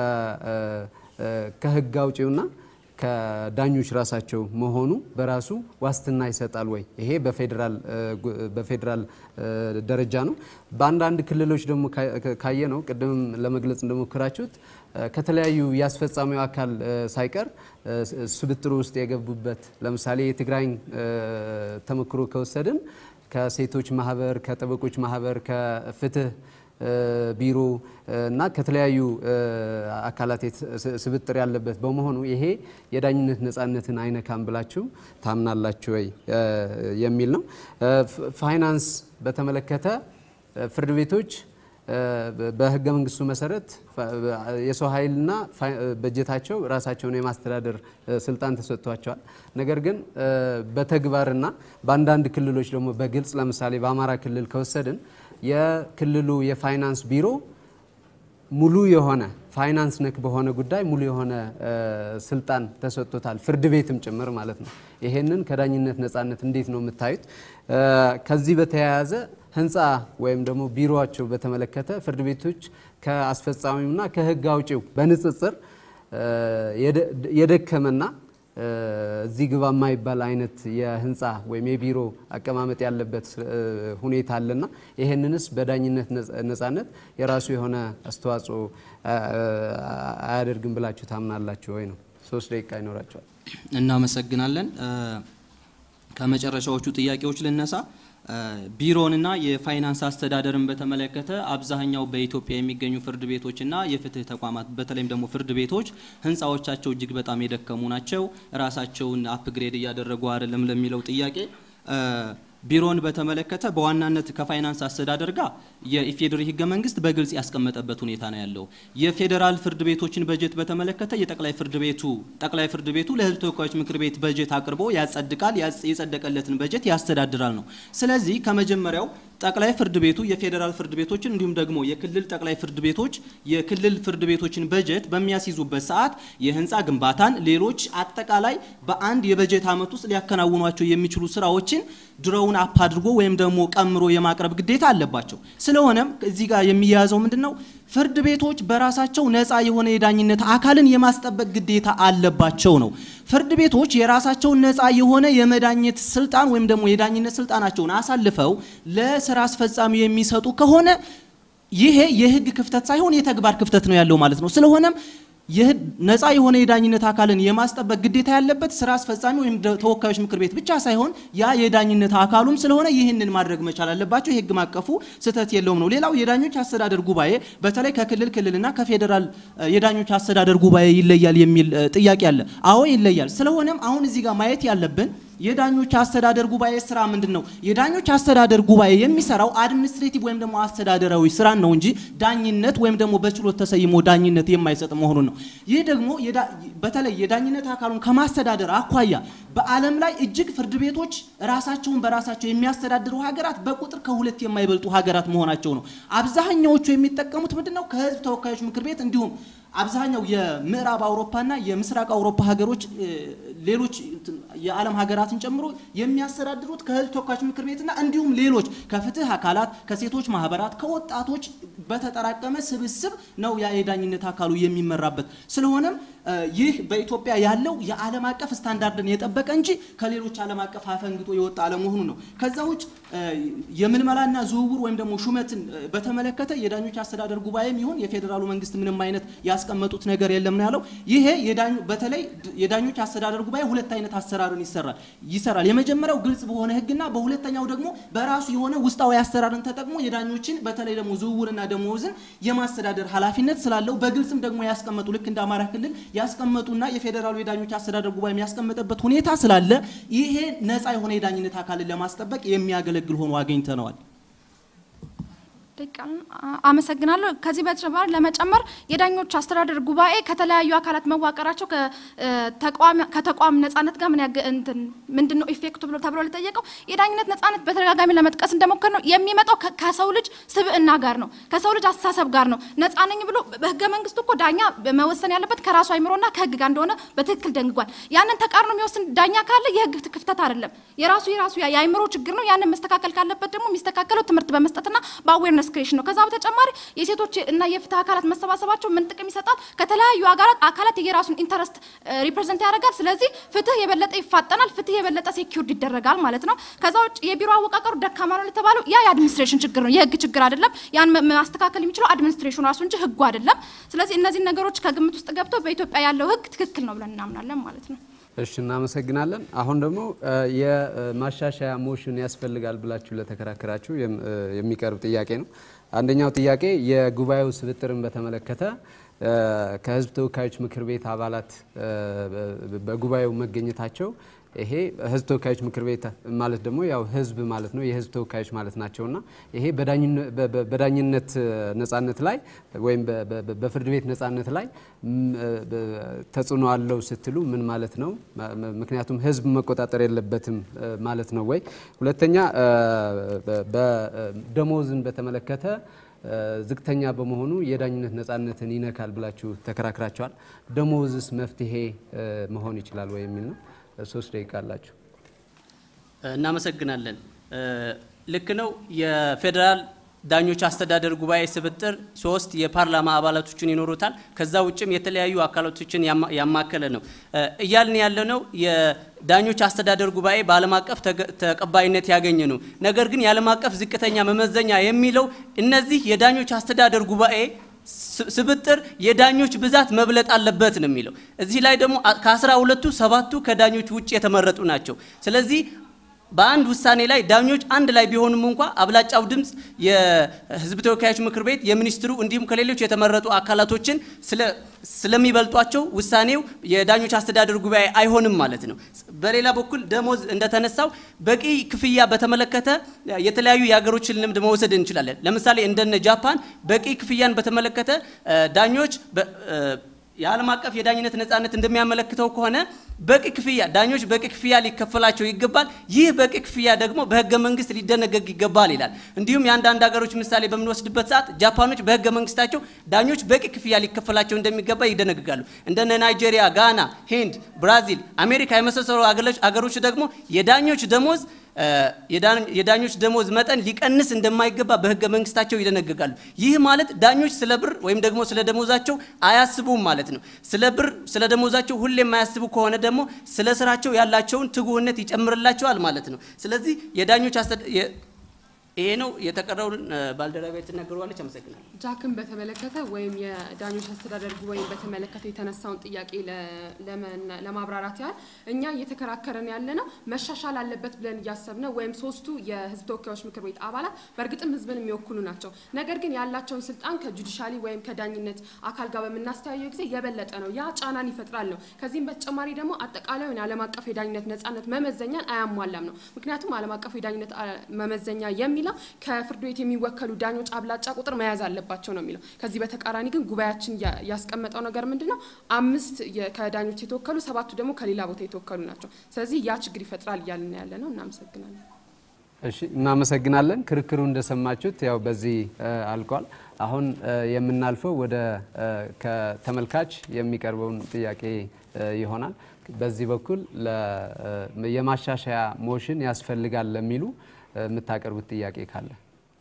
ከህግ አውጪውና ከዳኞች ራሳቸው መሆኑ በራሱ ዋስትና ይሰጣል ወይ? ይሄ በፌደራል በፌደራል ደረጃ ነው። በአንዳንድ ክልሎች ደግሞ ካየ ነው ቅድም ለመግለጽ እንደሞከራችሁት ከተለያዩ ያስፈጻሚው አካል ሳይቀር ስብጥሩ ውስጥ የገቡበት ለምሳሌ የትግራይ ተመክሮ ከወሰድን ከሴቶች ማህበር ከጠበቆች ማህበር ከፍትህ ቢሮ እና ከተለያዩ አካላት ስብጥር ያለበት በመሆኑ ይሄ የዳኝነት ነጻነትን አይነካም ብላችሁ ታምናላችሁ ወይ የሚል ነው። ፋይናንስ በተመለከተ ፍርድ ቤቶች በህገ መንግስቱ መሰረት የሰው ኃይልና በጀታቸው ራሳቸውን የማስተዳደር ስልጣን ተሰጥቷቸዋል። ነገር ግን በተግባርና በአንዳንድ ክልሎች ደግሞ በግልጽ ለምሳሌ በአማራ ክልል ከወሰድን የክልሉ የፋይናንስ ቢሮ ሙሉ የሆነ ፋይናንስ ነክ በሆነ ጉዳይ ሙሉ የሆነ ስልጣን ተሰጥቶታል፣ ፍርድ ቤትም ጭምር ማለት ነው። ይሄንን ከዳኝነት ነጻነት እንዴት ነው የምታዩት? ከዚህ በተያያዘ ህንፃ ወይም ደግሞ ቢሮአቸው በተመለከተ ፍርድ ቤቶች ከአስፈጻሚውና ከህግ አውጪው በንጽጽር የደከመና እዚህ ግባ የማይባል አይነት የህንፃ ወይም የቢሮ አቀማመጥ ያለበት ሁኔታ አለና ይሄንንስ በዳኝነት ነጻነት የራሱ የሆነ አስተዋጽኦ አያደርግም ብላችሁ ታምናላችሁ ወይ ነው? ሶስት ደቂቃ ይኖራችኋል። እናመሰግናለን። ከመጨረሻዎቹ ጥያቄዎች ልነሳ። ቢሮንና የፋይናንስ አስተዳደርን በተመለከተ አብዛኛው በኢትዮጵያ የሚገኙ ፍርድ ቤቶችና የፍትህ ተቋማት በተለይም ደግሞ ፍርድ ቤቶች ህንፃዎቻቸው እጅግ በጣም የደከሙ ናቸው፣ ራሳቸውን አፕግሬድ እያደረጉ አይደለም ለሚለው ጥያቄ ቢሮን በተመለከተ በዋናነት ከፋይናንስ አስተዳደር ጋር የኢፌዴሪ ህገ መንግስት በግልጽ ያስቀመጠበት ሁኔታ ነው ያለው። የፌዴራል ፍርድ ቤቶችን በጀት በተመለከተ የጠቅላይ ፍርድ ቤቱ ጠቅላይ ፍርድ ቤቱ ለህዝብ ተወካዮች ምክር ቤት በጀት አቅርቦ ያጸድቃል፣ የጸደቀለትን በጀት ያስተዳድራል ነው። ስለዚህ ከመጀመሪያው ጠቅላይ ፍርድ ቤቱ የፌዴራል ፍርድ ቤቶችን እንዲሁም ደግሞ የክልል ጠቅላይ ፍርድ ቤቶች የክልል ፍርድ ቤቶችን በጀት በሚያስይዙበት ሰዓት የህንፃ ግንባታን ሌሎች አጠቃላይ በአንድ የበጀት አመት ውስጥ ሊያከናውኗቸው የሚችሉ ስራዎችን ድሮውን አፕ አድርጎ ወይም ደግሞ ቀምሮ የማቅረብ ግዴታ አለባቸው። ስለሆነም እዚህ ጋር የሚያያዘው ምንድነው? ፍርድ ቤቶች በራሳቸው ነፃ የሆነ የዳኝነት አካልን የማስጠበቅ ግዴታ አለባቸው ነው። ፍርድ ቤቶች የራሳቸውን ነፃ የሆነ የመዳኘት ስልጣን ወይም ደግሞ የዳኝነት ስልጣናቸውን አሳልፈው ለስራ አስፈጻሚ የሚሰጡ ከሆነ ይሄ የህግ ክፍተት ሳይሆን የተግባር ክፍተት ነው ያለው ማለት ነው። ስለሆነም ነፃ የሆነ የዳኝነት አካልን የማስጠበቅ ግዴታ ያለበት ስራ አስፈጻሚ ወይም ተወካዮች ምክር ቤት ብቻ ሳይሆን ያ የዳኝነት አካሉም ስለሆነ ይህንን ማድረግ መቻል አለባቸው። የህግ ማቀፉ ስህተት የለውም ነው። ሌላው የዳኞች አስተዳደር ጉባኤ በተለይ ከክልል ክልልና ከፌደራል የዳኞች አስተዳደር ጉባኤ ይለያል የሚል ጥያቄ አለ። አዎ ይለያል። ስለሆነም አሁን እዚህ ጋር ማየት ያለብን የዳኞች አስተዳደር ጉባኤ ስራ ምንድነው? የዳኞች አስተዳደር ጉባኤ የሚሰራው አድሚኒስትሬቲቭ ወይም ደግሞ አስተዳደራዊ ስራ ነው እንጂ ዳኝነት ወይም ደግሞ በችሎት ተሰይሞ ዳኝነት የማይሰጥ መሆኑን ነው። ይህ ደግሞ በተለይ የዳኝነት አካሉን ከማስተዳደር አኳያ በዓለም ላይ እጅግ ፍርድ ቤቶች ራሳቸውን በራሳቸው የሚያስተዳድሩ ሀገራት በቁጥር ከሁለት የማይበልጡ ሀገራት መሆናቸው ነው። አብዛኛዎቹ የሚጠቀሙት ምንድነው? ከህዝብ ተወካዮች ምክር ቤት እንዲሁም አብዛኛው የምዕራብ አውሮፓና የምስራቅ አውሮፓ ሀገሮች ሌሎች የዓለም ሀገራትን ጨምሮ የሚያስተዳድሩት ከህዝብ ተወካዮች ምክር ቤትና እንዲሁም ሌሎች ከፍትህ አካላት ከሴቶች ማህበራት ከወጣቶች በተጠራቀመ ስብስብ ነው ያ የዳኝነት አካሉ የሚመራበት። ስለሆነም ይህ በኢትዮጵያ ያለው የዓለም አቀፍ ስታንዳርድን የጠበቀ እንጂ ከሌሎች ዓለም አቀፍ አፈንግጦ የወጣ አለመሆኑ ነው። ከዛ ውጭ የምልመላና ዝውውር ወይም ደግሞ ሹመትን በተመለከተ የዳኞች አስተዳደር ጉባኤም ይሁን የፌደራሉ መንግስት ምንም አይነት ያስቀመጡት ነገር የለም ነው ያለው። ይሄ የዳኙ በተለይ የዳኞች አስተዳደር ጉባኤ ሁለት አይነት አሰራርን ይሰራል ይሰራል የመጀመሪያው ግልጽ በሆነ ህግና በሁለተኛው ደግሞ በራሱ የሆነ ውስጣዊ አሰራርን ተጠቅሞ የዳኞችን በተለይ ደግሞ ዝውውርና ደሞዝን የማስተዳደር ኃላፊነት ስላለው በግልጽም ደግሞ ያስቀመጡ ልክ እንደ አማራ ክልል ያስቀመጡና የፌዴራሉ የዳኞች አስተዳደር ጉባኤ የሚያስቀምጥበት ሁኔታ ስላለ ይሄ ነፃ የሆነ የዳኝነት አካልን ለማስጠበቅ የሚያገለግል ሆኖ አገኝተነዋል። አመሰግናለሁ። ከዚህ በተጨማሪ ለመጨመር የዳኞች አስተዳደር ጉባኤ ከተለያዩ አካላት መዋቀራቸው ከተቋም ከተቋም ነፃነት ጋር ምን ያገ እንትን ምንድነው ኢፌክቱ ብሎ ተብሎ ለተጠየቀው የዳኝነት ነፃነት በተደጋጋሚ ለመጥቀስ እንደሞከር ነው የሚመጣው ከሰው ልጅ ስብዕና ጋር ነው፣ ከሰው ልጅ አስተሳሰብ ጋር ነው። ነፃ ነኝ ብሎ በህገ መንግስቱ እኮ ዳኛ መወሰን ያለበት ከራሱ አይምሮና ከህግ ጋር እንደሆነ በትክክል ደንግጓል። ያንን ተቃርኖ የሚወስን ዳኛ ካለ የህግ ክፍተት አይደለም፣ የራሱ የራሱ የአይምሮ ችግር ነው። ያንን መስተካከል ካለበት ደግሞ የሚስተካከለው ትምህርት በመስጠትና በአዌርነስ ክሬሽን ነው። ከዛ በተጨማሪ የሴቶች እና የፍትህ አካላት መሰባሰባቸው ምን ጥቅም ይሰጣል? ከተለያዩ አገራት አካላት የራሱን ኢንተረስት ሪፕሬዘንት ያደርጋል። ስለዚህ ፍትህ የበለጠ ይፋጠናል፣ ፍትህ የበለጠ ሴኩርድ ይደረጋል ማለት ነው። ከዛ ውጭ የቢሮ አወቃቀሩ ደካማ ነው ለተባለው ያ የአድሚኒስትሬሽን ችግር ነው፣ የህግ ችግር አይደለም። ያን ማስተካከል የሚችለው አድሚኒስትሬሽኑ ራሱ እንጂ ህጉ አይደለም። ስለዚህ እነዚህ ነገሮች ከግምት ውስጥ ገብተው በኢትዮጵያ ያለው ህግ ትክክል ነው ብለን እናምናለን ማለት ነው። እሺ እናመሰግናለን። አሁን ደግሞ የማሻሻያ ሞሽን ያስፈልጋል ብላችሁ ለተከራከራችሁ የሚቀርብ ጥያቄ ነው። አንደኛው ጥያቄ የጉባኤው ስብጥርን በተመለከተ ከህዝብ ተወካዮች ምክር ቤት አባላት በጉባኤው መገኘታቸው ይሄ ህዝብ ተወካዮች ምክር ቤት ማለት ደግሞ ያው ህዝብ ማለት ነው፣ የህዝብ ተወካዮች ማለት ናቸውና ይሄ በዳኝነት ነፃነት ላይ ወይም በፍርድ ቤት ነፃነት ላይ ተጽዕኖ አለው ስትሉ ምን ማለት ነው? ምክንያቱም ህዝብ መቆጣጠር የለበትም ማለት ነው ወይ? ሁለተኛ በደሞዝን በተመለከተ ዝቅተኛ በመሆኑ የዳኝነት ነፃነትን ይነካል ብላችሁ ተከራክራችኋል። ደሞዝስ መፍትሄ መሆን ይችላል ወይ የሚል ነው። ሶስት ደቂቃ አላችሁ። እናመሰግናለን። ልክ ነው። የፌዴራል ዳኞች አስተዳደር ጉባኤ ስብጥር ሶስት የፓርላማ አባላቶችን ይኖሩታል። ከዛ ውጭም የተለያዩ አካላቶችን ያማከለ ነው እያልን ያለነው። የዳኞች አስተዳደር ጉባኤ በዓለም አቀፍ ተቀባይነት ያገኘ ነው። ነገር ግን የዓለም አቀፍ ዝቅተኛ መመዘኛ የሚለው እነዚህ የዳኞች አስተዳደር ጉባኤ ስብጥር የዳኞች ብዛት መብለጥ አለበት ነው የሚለው። እዚህ ላይ ደግሞ ከአስራ ሁለቱ ሰባቱ ከዳኞች ውጭ የተመረጡ ናቸው። ስለዚህ በአንድ ውሳኔ ላይ ዳኞች አንድ ላይ ቢሆኑም እንኳን አብላጫው ድምጽ የህዝብ ተወካዮች ምክር ቤት የሚኒስትሩ እንዲሁም ከሌሎች የተመረጡ አካላቶችን ስለ ስለሚበልጧቸው ውሳኔው የዳኞች አስተዳደር ጉባኤ አይሆንም ማለት ነው። በሌላ በኩል ደሞዝ እንደተነሳው በቂ ክፍያ በተመለከተ የተለያዩ የሀገሮችን ልምድ መውሰድ እንችላለን። ለምሳሌ እንደነ ጃፓን በቂ ክፍያን በተመለከተ ዳኞች የዓለም አቀፍ የዳኝነት ነፃነት እንደሚያመለክተው ከሆነ በቂ ክፍያ ዳኞች በቂ ክፍያ ሊከፈላቸው ይገባል። ይህ በቂ ክፍያ ደግሞ በህገ መንግስት ሊደነገግ ይገባል ይላል። እንዲሁም የአንዳንድ ሀገሮች ምሳሌ በምንወስድበት ሰዓት ጃፓኖች በህገ መንግስታቸው ዳኞች በቂ ክፍያ ሊከፈላቸው እንደሚገባ ይደነግጋሉ። እንደነ ናይጄሪያ፣ ጋና፣ ሂንድ፣ ብራዚል፣ አሜሪካ የመሳሰሉ ሀገሮች ደግሞ የዳኞች ደሞዝ የዳኞች ደሞዝ መጠን ሊቀንስ እንደማይገባ በህገ መንግስታቸው ይደነግጋሉ። ይህ ማለት ዳኞች ስለ ብር ወይም ደግሞ ስለ ደሞዛቸው አያስቡም ማለት ነው። ስለ ብር ስለ ደሞዛቸው ሁሌ የማያስቡ ከሆነ ደግሞ ስለ ስራቸው ያላቸውን ትጉህነት ይጨምርላቸዋል ማለት ነው። ስለዚህ የዳኞች ይሄ ነው። የተቀረውን ባልደረባዬ ትናገራለች። አመሰግናለሁ። ጃክን በተመለከተ ወይም የዳኞች አስተዳደር ጉባኤን በተመለከተ የተነሳውን ጥያቄ ለማብራራት ያህል እኛ እየተከራከረን ያለነው መሻሻል አለበት ብለን እያሰብነው ወይም ሶስቱ የህዝብ ተወካዮች ምክር ቤት አባላት በእርግጥም ህዝብን የሚወክሉ ናቸው። ነገር ግን ያላቸውን ስልጣን ከጁዲሻሊ ወይም ከዳኝነት አካል ጋር በመናስተያየው ጊዜ የበለጠ ነው። ያ ጫናን ይፈጥራል ነው። ከዚህም በተጨማሪ ደግሞ አጠቃላይ ዓለም አቀፍ የዳኝነት ነፃነት መመዘኛን አያሟላም ነው። ምክንያቱም ዓለም አቀፍ የዳኝነት መመዘኛ የሚለው ከፍርድ ቤት የሚወከሉ ዳኞች አብላጫ ቁጥር መያዝ አለባቸው ነው የሚለው። ከዚህ በተቃራኒ ግን ጉባኤያችን ያስቀመጠው ነገር ምንድነው? አምስት ከዳኞች የተወከሉ ሰባቱ ደግሞ ከሌላ ቦታ የተወከሉ ናቸው። ስለዚህ ያ ችግር ይፈጥራል እያልን ያለ ነው። እናመሰግናለን። እሺ እናመሰግናለን። ክርክሩ እንደሰማችሁት ያው በዚህ አልቋል። አሁን የምናልፈው ወደ ከተመልካች የሚቀርበውን ጥያቄ ይሆናል። በዚህ በኩል የማሻሻያ ሞሽን ያስፈልጋል ለሚሉ የምታቀርቡት ጥያቄ ካለ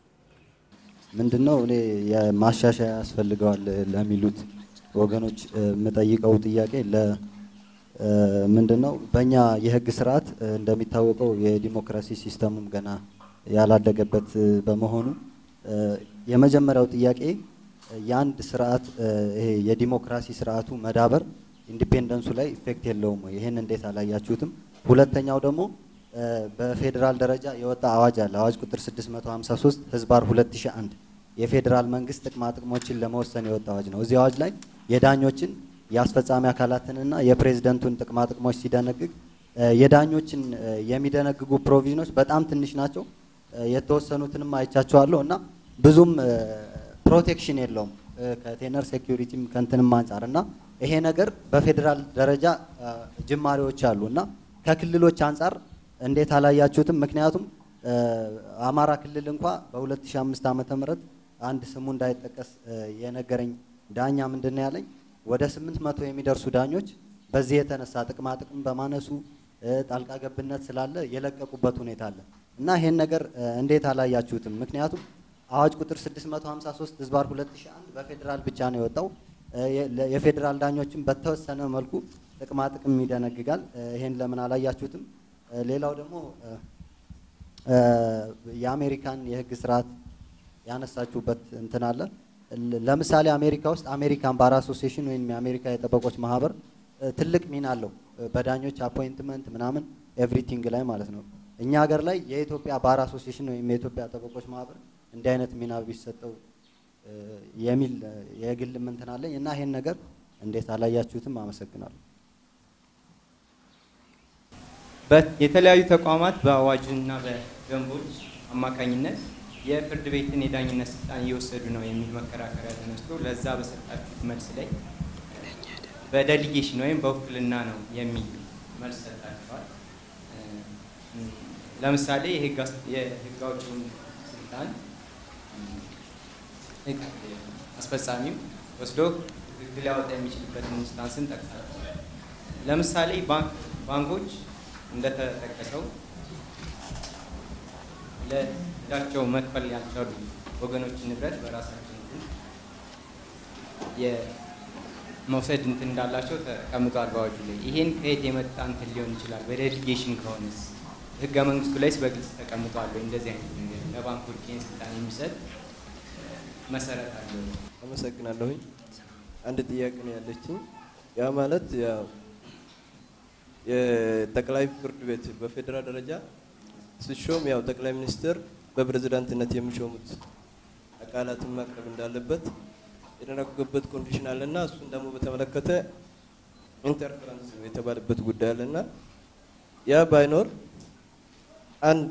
ምንድነው? እኔ የማሻሻያ ያስፈልጋል ለሚሉት ወገኖች የምጠይቀው ጥያቄ ለ ምንድነው በእኛ የህግ ስርዓት እንደሚታወቀው የዲሞክራሲ ሲስተሙም ገና ያላደገበት በመሆኑ የመጀመሪያው ጥያቄ የአንድ ስርዓት ይሄ የዲሞክራሲ ስርዓቱ መዳበር ኢንዲፔንደንሱ ላይ ኢፌክት የለውም ወይ? ይሄን እንዴት አላያችሁትም? ሁለተኛው ደግሞ በፌደራል ደረጃ የወጣ አዋጅ አለ። አዋጅ ቁጥር ስድስት መቶ ሃምሳ ሶስት ህዝባር ሁለት ሺህ አንድ የፌደራል መንግስት ጥቅማ ጥቅሞችን ለመወሰን የወጣ አዋጅ ነው። እዚህ አዋጅ ላይ የዳኞችን የአስፈጻሚ አካላትንና የፕሬዝዳንቱን ጥቅማ ጥቅሞች ሲደነግግ የዳኞችን የሚደነግጉ ፕሮቪዥኖች በጣም ትንሽ ናቸው። የተወሰኑትንም አይቻቸዋለሁ እና ብዙም ፕሮቴክሽን የለውም ከቴነር ሴኩሪቲም ከእንትንም አንጻር እና ይሄ ነገር በፌዴራል ደረጃ ጅማሬዎች አሉና ከክልሎች አንጻር እንዴት አላያችሁትም? ምክንያቱም አማራ ክልል እንኳ በ2005 ዓመተ ምህረት አንድ ስሙ እንዳይጠቀስ የነገረኝ ዳኛ ምንድነው ያለኝ ወደ ስምንት መቶ የሚደርሱ ዳኞች በዚህ የተነሳ ጥቅማ ጥቅም በማነሱ ጣልቃ ገብነት ስላለ የለቀቁበት ሁኔታ አለ እና ይሄን ነገር እንዴት አላያችሁትም? ምክንያቱም አዋጅ ቁጥር ስድስት መቶ ሃምሳ ሶስት ህዝባር ሁለት ሺህ አንድ በፌዴራል ብቻ ነው የወጣው። የፌዴራል ዳኞችን በተወሰነ መልኩ ጥቅማ ጥቅም ይደነግጋል። ይሄን ለምን አላያችሁትም? ሌላው ደግሞ የአሜሪካን የህግ ስርዓት ያነሳችሁበት እንትን አለ። ለምሳሌ አሜሪካ ውስጥ አሜሪካን ባር አሶሲዬሽን ወይም የአሜሪካ የጠበቆች ማህበር ትልቅ ሚና አለው በዳኞች አፖይንትመንት ምናምን ኤቭሪቲንግ ላይ ማለት ነው። እኛ ሀገር ላይ የኢትዮጵያ ባር አሶሲዬሽን ወይም የኢትዮጵያ ጠበቆች ማህበር እንዲህ አይነት ሚና ቢሰጠው የሚል የግል እንትን አለኝ እና ይሄን ነገር እንዴት አላያችሁትም? አመሰግናለሁ። የተለያዩ ተቋማት በአዋጅና በደንቦች አማካኝነት የፍርድ ቤትን የዳኝነት ስልጣን እየወሰዱ ነው የሚል መከራከሪያ ተነስቶ ለዛ በሰጣችሁት መልስ ላይ በዴሊጌሽን ወይም በውክልና ነው የሚል መልስ ሰጣችኋል። ለምሳሌ የህግ አውጪውን ስልጣን አስፈጻሚው ወስዶ ህግ ሊያወጣ የሚችልበትን ኢንስታንስን ጠቅሳችኋል። ለምሳሌ ባንኮች እንደተጠቀሰው ለዳቸው መክፈል ያልቻሉ ወገኖች ንብረት በራሳቸው የመውሰድ እንትን እንዳላቸው ተቀምጧል በአዋጁ ላይ። ይሄን ከየት የመጣ እንትን ሊሆን ይችላል? በዴሊጌሽን ከሆነስ ህገ መንግስቱ ላይስ በግልጽ ተቀምጧል ወይ? እንደዚህ አይነት ነገር ለባንኮች ይህን ስልጣን የሚሰጥ መሰረት አለው? አመሰግናለሁኝ። አንድ ጥያቄ ነው ያለችኝ። ያ ማለት ያው የጠቅላይ ፍርድ ቤት በፌዴራል ደረጃ ሲሾም ያው ጠቅላይ ሚኒስትር በፕሬዝዳንትነት የሚሾሙት አካላትን ማቅረብ እንዳለበት የደነገገበት ኮንዲሽን አለና እሱን ደግሞ በተመለከተ ኢንተርፈረንስ የተባለበት ጉዳይ አለና ያ ባይኖር አንድ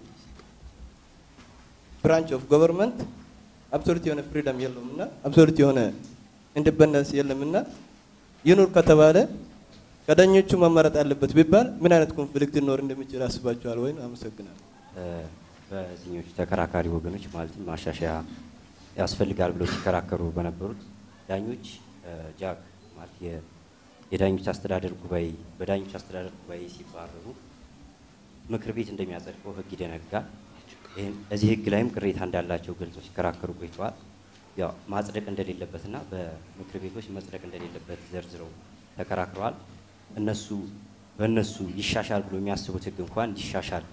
ብራንች ኦፍ ገቨርንመንት አብሶሉት የሆነ ፍሪደም የለውምና አብሶሉት የሆነ ኢንዲፔንደንስ የለምና ይኑር ከተባለ ከዳኞቹ መመረጥ አለበት ቢባል ምን አይነት ኮንፍሊክት ሊኖር እንደሚችል አስባችኋል ወይ? አመሰግናለሁ። በዚህኞቹ ተከራካሪ ወገኖች ማለትም ማሻሻያ ያስፈልጋል ብለው ሲከራከሩ በነበሩት ዳኞች ጃክ ማለት የዳኞች አስተዳደር ጉባኤ በዳኞች አስተዳደር ጉባኤ ሲባረሩ ምክር ቤት እንደሚያጸድቀው ህግ ይደነግጋል። ይሄን እዚህ ህግ ላይም ቅሬታ እንዳላቸው ገልጾ ሲከራከሩ ቆይተዋል። ያው ማጽደቅ እንደሌለበትና በምክር ቤቶች መጽደቅ እንደሌለበት ዘርዝረው ተከራክረዋል። እነሱ በእነሱ ይሻሻል ብሎ የሚያስቡት ህግ እንኳን እንዲሻሻል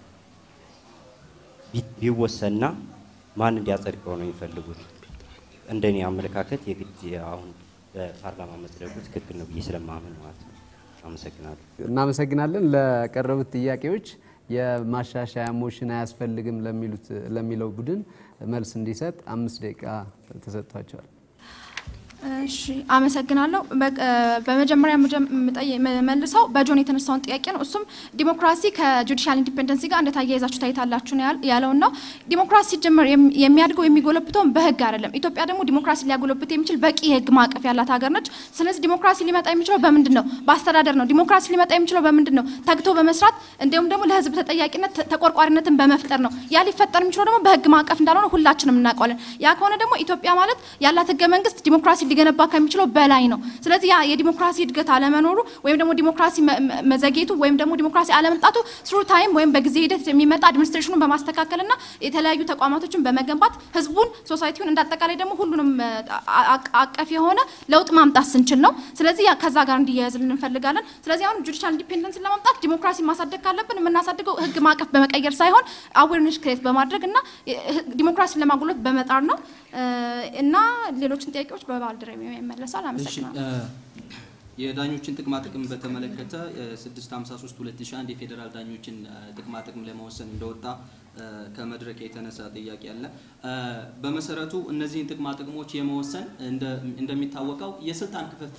ቢወሰንና ማን እንዲያጸድቀው ነው የሚፈልጉት? እንደኔ አመለካከት የግድ አሁን በፓርላማ መጽደቁ ትክክል ነው ብዬ ስለማመን ማለት ነው። አመሰግናለሁ። እናመሰግናለን። ለቀረቡት ጥያቄዎች የማሻሻያ ሞሽን አያስፈልግም ለሚሉት ለሚለው ቡድን መልስ እንዲሰጥ አምስት ደቂቃ ተሰጥቷቸዋል። እሺ አመሰግናለሁ። በመጀመሪያ መልሰው በጆን የተነሳውን ጥያቄ ነው። እሱም ዲሞክራሲ ከጁዲሻል ኢንዲፔንደንሲ ጋር እንዴት አያይዛችሁ ታይታላችሁ ነው ያለው ነው። ዲሞክራሲ ጀመር የሚያድገው የሚጎለብተው በህግ አይደለም። ኢትዮጵያ ደግሞ ዲሞክራሲ ሊያጎለብት የሚችል በቂ የህግ ማዕቀፍ ያላት ሀገር ነች። ስለዚህ ዲሞክራሲ ሊመጣ የሚችለው በምንድነው? በአስተዳደር ነው። ዲሞክራሲ ሊመጣ የሚችለው በምንድነው? ተግቶ በመስራት እንዲሁም ደግሞ ለህዝብ ተጠያቂነት ተቆርቋሪነትን በመፍጠር ነው። ያ ሊፈጠር የሚችለው ደግሞ በህግ ማዕቀፍ እንዳልሆነ ሁላችንም እናውቃለን። ያ ከሆነ ደግሞ ኢትዮጵያ ማለት ያላት ህገ መንግስት ዲሞክራሲ ሊገነባ ከሚችለው በላይ ነው። ስለዚህ ያ የዲሞክራሲ እድገት አለመኖሩ ወይም ደግሞ ዲሞክራሲ መዘግየቱ ወይም ደግሞ ዲሞክራሲ አለመምጣቱ ስሩ ታይም ወይም በጊዜ ሂደት የሚመጣ አድሚኒስትሬሽኑን በማስተካከልና የተለያዩ ተቋማቶችን በመገንባት ህዝቡን ሶሳይቲውን እንዳጠቃላይ ደግሞ ሁሉንም አቀፍ የሆነ ለውጥ ማምጣት ስንችል ነው። ስለዚህ ያ ከዛ ጋር እንዲያያዝልን እንፈልጋለን። ስለዚህ አሁን ጁዲሻል ኢንዲፔንደንስን ለማምጣት ዲሞክራሲ ማሳደግ ካለብን የምናሳድገው ህግ ማዕቀፍ በመቀየር ሳይሆን አዌርነስ ክሬት በማድረግና ዲሞክራሲን ለማጎልበት በመጣር ነው እና ሌሎችን ጥያቄዎች በባልደረባ ይመለሳል። አመሰግናለሁ። የዳኞችን ጥቅማ ጥቅም በተመለከተ ስድስት ሃምሳ ሶስት ሁለት ሺህ አንድ የፌዴራል ዳኞችን ጥቅማ ጥቅም ለመወሰን እንደወጣ ከመድረክ የተነሳ ጥያቄ አለ። በመሰረቱ እነዚህን ጥቅማ ጥቅሞች የመወሰን እንደሚታወቀው የስልጣን ክፍፍል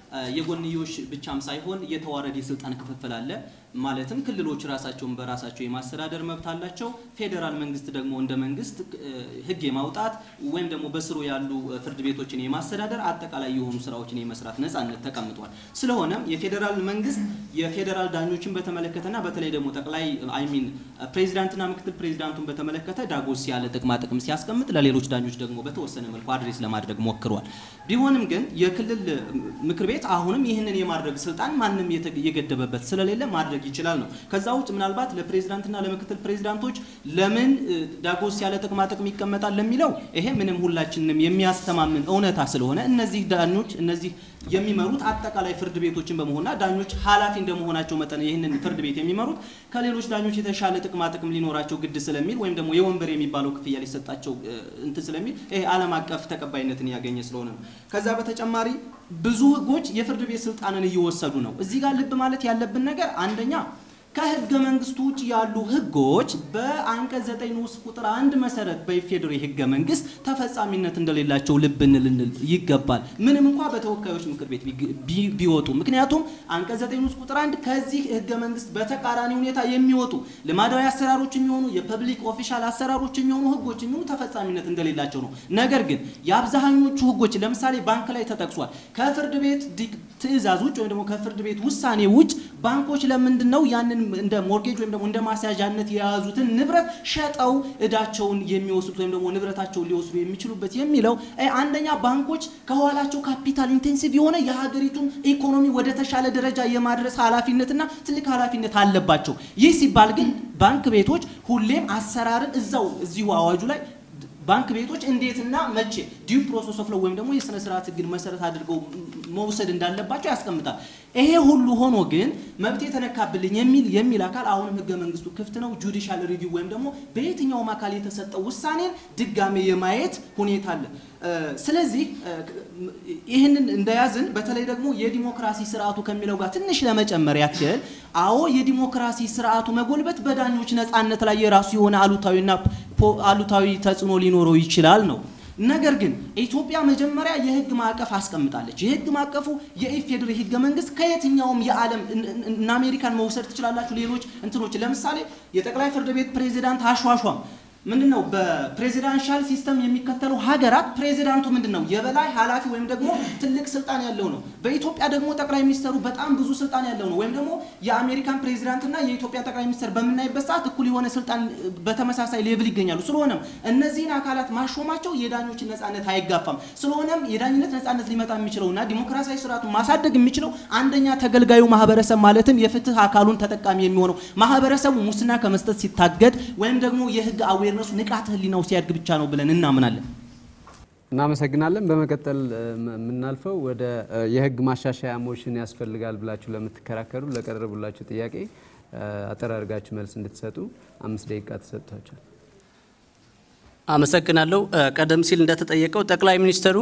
የጎንዮሽ ብቻም ሳይሆን የተዋረደ የስልጣን ክፍፍል አለ። ማለትም ክልሎች ራሳቸውን በራሳቸው የማስተዳደር መብት አላቸው። ፌዴራል መንግስት ደግሞ እንደ መንግስት ህግ የማውጣት ወይም ደግሞ በስሩ ያሉ ፍርድ ቤቶችን የማስተዳደር አጠቃላይ የሆኑ ስራዎችን የመስራት ነፃነት ተቀምጧል። ስለሆነም የፌዴራል መንግስት የፌዴራል ዳኞችን በተመለከተና በተለይ ደግሞ ጠቅላይ አይ ሚን ፕሬዚዳንትና ምክትል ፕሬዚዳንቱን በተመለከተ ዳጎስ ያለ ጥቅማ ጥቅም ሲያስቀምጥ ለሌሎች ዳኞች ደግሞ በተወሰነ መልኩ አድሬስ ለማድረግ ሞክሯል። ቢሆንም ግን የክልል ምክር ቤት አሁንም ይህንን የማድረግ ስልጣን ማንም የገደበበት ስለሌለ ማድረግ ይችላል ነው። ከዛ ውጭ ምናልባት ለፕሬዚዳንትና ለምክትል ፕሬዚዳንቶች ለምን ዳጎስ ያለ ጥቅማ ጥቅም ይቀመጣል ለሚለው ይሄ ምንም ሁላችንም የሚያስተማምን እውነታ ስለሆነ እነዚህ ዳኞች እነዚህ የሚመሩት አጠቃላይ ፍርድ ቤቶችን በመሆንና ዳኞች ኃላፊ እንደመሆናቸው መጠን ይህንን ፍርድ ቤት የሚመሩት ከሌሎች ዳኞች የተሻለ ጥቅማ ጥቅም ሊኖራቸው ግድ ስለሚል ወይም ደግሞ የወንበር የሚባለው ክፍያ ሊሰጣቸው እንት ስለሚል ይሄ ዓለም አቀፍ ተቀባይነትን ያገኘ ስለሆነ ነው። ከዛ በተጨማሪ ብዙ ህጎች የፍርድ ቤት ስልጣንን እየወሰዱ ነው። እዚህ ጋር ልብ ማለት ያለብን ነገር አንደኛ ከህገ መንግስቱ ውጭ ያሉ ህጎች በአንቀጽ ዘጠኝ ንዑስ ቁጥር አንድ መሰረት በኢፌዴሪ ህገ መንግስት ተፈጻሚነት እንደሌላቸው ልብ እንል ይገባል። ምንም እንኳን በተወካዮች ምክር ቤት ቢወጡ ምክንያቱም አንቀጽ ዘጠኝ ንዑስ ቁጥር አንድ ከዚህ ህገ መንግስት በተቃራኒ ሁኔታ የሚወጡ ልማዳዊ አሰራሮች የሚሆኑ የፐብሊክ ኦፊሻል አሰራሮች የሚሆኑ ህጎች የሚሆኑ ተፈጻሚነት እንደሌላቸው ነው። ነገር ግን የአብዛኞቹ ህጎች ለምሳሌ ባንክ ላይ ተጠቅሷል። ከፍርድ ቤት ትዕዛዝ ውጭ ወይም ደግሞ ከፍርድ ቤት ውሳኔ ውጭ ባንኮች ለምንድነው ያንን እንደ ሞርጌጅ ወይም ደግሞ እንደ ማስያዣነት የያዙትን ንብረት ሸጠው እዳቸውን የሚወስዱት ወይም ደግሞ ንብረታቸውን ሊወስዱ የሚችሉበት የሚለው አንደኛ ባንኮች ከኋላቸው ካፒታል ኢንቴንሲቭ የሆነ የሀገሪቱን ኢኮኖሚ ወደ ተሻለ ደረጃ የማድረስ ኃላፊነትና ትልቅ ኃላፊነት አለባቸው። ይህ ሲባል ግን ባንክ ቤቶች ሁሌም አሰራርን እዛው እዚሁ አዋጁ ላይ ባንክ ቤቶች እንዴትና መቼ ዲዩ ፕሮሰስ ኦፍ ሎው ወይም ደግሞ የስነ ስርዓት ህግን መሰረት አድርገው መውሰድ እንዳለባቸው ያስቀምጣል። ይሄ ሁሉ ሆኖ ግን መብት የተነካብልኝ የሚል የሚል አካል አሁንም ህገ መንግስቱ ክፍት ነው። ጁዲሻል ሪቪው ወይም ደግሞ በየትኛውም አካል የተሰጠው ውሳኔን ድጋሜ የማየት ሁኔታ አለ። ስለዚህ ይህንን እንደያዝን በተለይ ደግሞ የዲሞክራሲ ስርዓቱ ከሚለው ጋር ትንሽ ለመጨመር ያክል አዎ የዲሞክራሲ ስርዓቱ መጎልበት በዳኞች ነፃነት ላይ የራሱ የሆነ አሉታዊና አሉታዊ ተጽዕኖ ሊኖረው ይችላል ነው። ነገር ግን ኢትዮጵያ መጀመሪያ የህግ ማዕቀፍ አስቀምጣለች። የህግ ማዕቀፉ የኢፌዴሪ ህገ መንግስት ከየትኛውም የዓለም እና አሜሪካን መውሰድ ትችላላችሁ ሌሎች እንትኖች ለምሳሌ የጠቅላይ ፍርድ ቤት ፕሬዚዳንት አሿሿም ምንድነው በፕሬዚዳንሻል ሲስተም የሚከተሉ ሀገራት ፕሬዚዳንቱ ምንድነው የበላይ ኃላፊ ወይም ደግሞ ትልቅ ስልጣን ያለው ነው። በኢትዮጵያ ደግሞ ጠቅላይ ሚኒስተሩ በጣም ብዙ ስልጣን ያለው ነው። ወይም ደግሞ የአሜሪካን ፕሬዚዳንትና የኢትዮጵያ ጠቅላይ ሚኒስተር በመናይበት ሰዓት እኩል የሆነ ስልጣን በተመሳሳይ ሌቭል ይገኛሉ። ስለሆነም እነዚህን አካላት ማሾማቸው የዳኞችን ነፃነት አይጋፋም። ስለሆነም የዳኝነት ነፃነት ሊመጣ የሚችለውና ዲሞክራሲያዊ ስርዓቱን ማሳደግ የሚችለው አንደኛ ተገልጋዩ ማህበረሰብ ማለትም የፍትህ አካሉን ተጠቃሚ የሚሆነው ማህበረሰቡ ሙስና ከመስጠት ሲታገድ ወይም ደግሞ የህግ አዌርነሱ ንቃተ ህሊናው ሲያድግ ብቻ ነው ብለን እናምናለን። እናመሰግናለን። በመቀጠል የምናልፈው ወደ የህግ ማሻሻያ ሞሽን ያስፈልጋል ብላችሁ ለምትከራከሩ ለቀረቡላችሁ ጥያቄ አጠር አድርጋችሁ መልስ እንድትሰጡ አምስት ደቂቃ ተሰጥቷችኋል። አመሰግናለሁ። ቀደም ሲል እንደተጠየቀው ጠቅላይ ሚኒስተሩ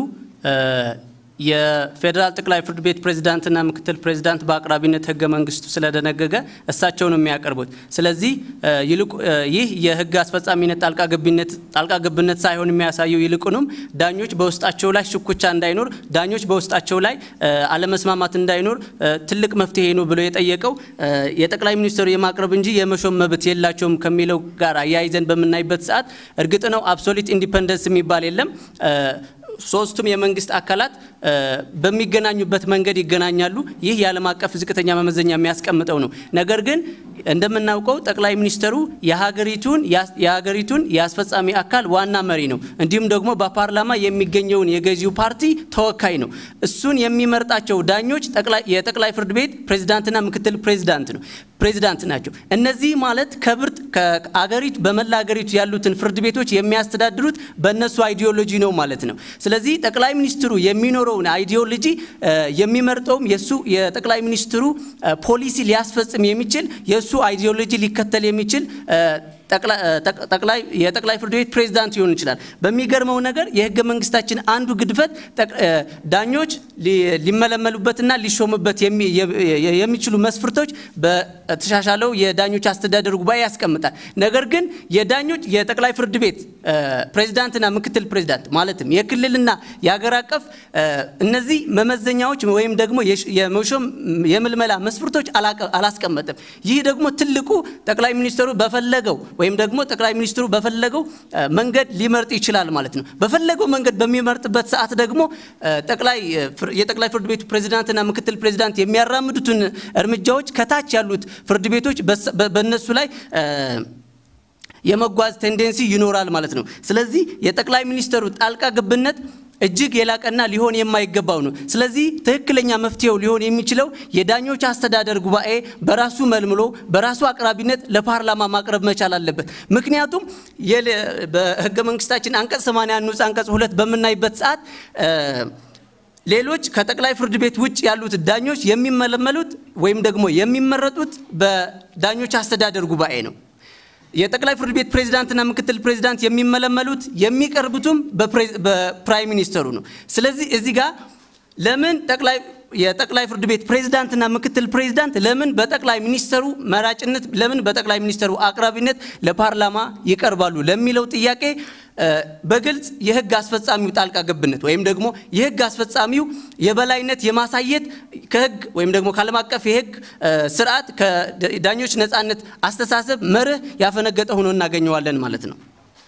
የፌደራል ጠቅላይ ፍርድ ቤት ፕሬዝዳንትና ምክትል ፕሬዝዳንት በአቅራቢነት ህገ መንግስቱ ስለደነገገ እሳቸው ነው የሚያቀርቡት። ስለዚህ ይህ የህግ አስፈጻሚነት ጣልቃ ገብነት ጣልቃ ገብነት ሳይሆን የሚያሳየው ይልቁንም ዳኞች በውስጣቸው ላይ ሽኩቻ እንዳይኖር ዳኞች በውስጣቸው ላይ አለመስማማት እንዳይኖር ትልቅ መፍትሄ ነው ብሎ የጠየቀው የጠቅላይ ሚኒስትሩ የማቅረብ እንጂ የመሾም መብት የላቸውም ከሚለው ጋር አያይዘን በመናይበት ሰዓት እርግጥ ነው አብሶሉት ኢንዲፔንደንስ የሚባል የለም። ሶስቱም የመንግስት አካላት በሚገናኙበት መንገድ ይገናኛሉ። ይህ የዓለም አቀፍ ዝቅተኛ መመዘኛ የሚያስቀምጠው ነው። ነገር ግን እንደምናውቀው ጠቅላይ ሚኒስተሩ የሀገሪቱን የሀገሪቱን የአስፈጻሚ አካል ዋና መሪ ነው። እንዲሁም ደግሞ በፓርላማ የሚገኘውን የገዢው ፓርቲ ተወካይ ነው። እሱን የሚመርጣቸው ዳኞች ጠቅላይ የጠቅላይ ፍርድ ቤት ፕሬዝዳንትና ምክትል ፕሬዝዳንት ነው ፕሬዝዳንት ናቸው። እነዚህ ማለት ከብርት ከአገሪቱ በመላ አገሪቱ ያሉትን ፍርድ ቤቶች የሚያስተዳድሩት በእነሱ አይዲዮሎጂ ነው ማለት ነው። ስለዚህ ጠቅላይ ሚኒስትሩ የሚኖረውን አይዲዮሎጂ የሚመርጠውም የሱ የጠቅላይ ሚኒስትሩ ፖሊሲ ሊያስፈጽም የሚችል የሱ አይዲዮሎጂ ሊከተል የሚችል ጠቅላይ የጠቅላይ ፍርድ ቤት ፕሬዝዳንት ይሆን ይችላል። በሚገርመው ነገር የህገ መንግስታችን አንዱ ግድፈት ዳኞች ሊመለመሉበትና ሊሾሙበት የሚችሉ መስፈርቶች በተሻሻለው የዳኞች አስተዳደር ጉባኤ ያስቀምጣል። ነገር ግን የዳኞች የጠቅላይ ፍርድ ቤት ፕሬዝዳንትና ምክትል ፕሬዝዳንት ማለትም የክልልና የሀገር አቀፍ እነዚህ መመዘኛዎች ወይም ደግሞ የመሾም የምልመላ መስፈርቶች አላስቀመጠም። ይህ ደግሞ ትልቁ ጠቅላይ ሚኒስትሩ በፈለገው ወይም ደግሞ ጠቅላይ ሚኒስትሩ በፈለገው መንገድ ሊመርጥ ይችላል ማለት ነው። በፈለገው መንገድ በሚመርጥበት ሰዓት ደግሞ ጠቅላይ የጠቅላይ ፍርድ ቤቱ ፕሬዝዳንትና ምክትል ፕሬዝዳንት የሚያራምዱትን እርምጃዎች ከታች ያሉት ፍርድ ቤቶች በእነሱ ላይ የመጓዝ ቴንደንሲ ይኖራል ማለት ነው። ስለዚህ የጠቅላይ ሚኒስትሩ ጣልቃ ገብነት እጅግ የላቀና ሊሆን የማይገባው ነው። ስለዚህ ትክክለኛ መፍትሄው ሊሆን የሚችለው የዳኞች አስተዳደር ጉባኤ በራሱ መልምሎ በራሱ አቅራቢነት ለፓርላማ ማቅረብ መቻል አለበት። ምክንያቱም በህገ መንግስታችን አንቀጽ ሰማንያ ንዑስ አንቀጽ ሁለት በመናይበት ሰዓት ሌሎች ከጠቅላይ ፍርድ ቤት ውጭ ያሉት ዳኞች የሚመለመሉት ወይም ደግሞ የሚመረጡት በዳኞች አስተዳደር ጉባኤ ነው። የጠቅላይ ፍርድ ቤት ፕሬዝዳንትና ምክትል ፕሬዝዳንት የሚመለመሉት የሚቀርቡትም በፕራይም ሚኒስተሩ ነው። ስለዚህ እዚህ ጋር ለምን ጠቅላይ የጠቅላይ ፍርድ ቤት ፕሬዝዳንትና ምክትል ፕሬዝዳንት ለምን በጠቅላይ ሚኒስተሩ መራጭነት ለምን በጠቅላይ ሚኒስተሩ አቅራቢነት ለፓርላማ ይቀርባሉ ለሚለው ጥያቄ በግልጽ የህግ አስፈጻሚው ጣልቃ ገብነት ወይም ደግሞ የህግ አስፈጻሚው የበላይነት የማሳየት ከህግ ወይም ደግሞ ከዓለም አቀፍ የህግ ስርዓት ከዳኞች ነፃነት አስተሳሰብ መርህ ያፈነገጠ ሆኖ እናገኘዋለን ማለት ነው።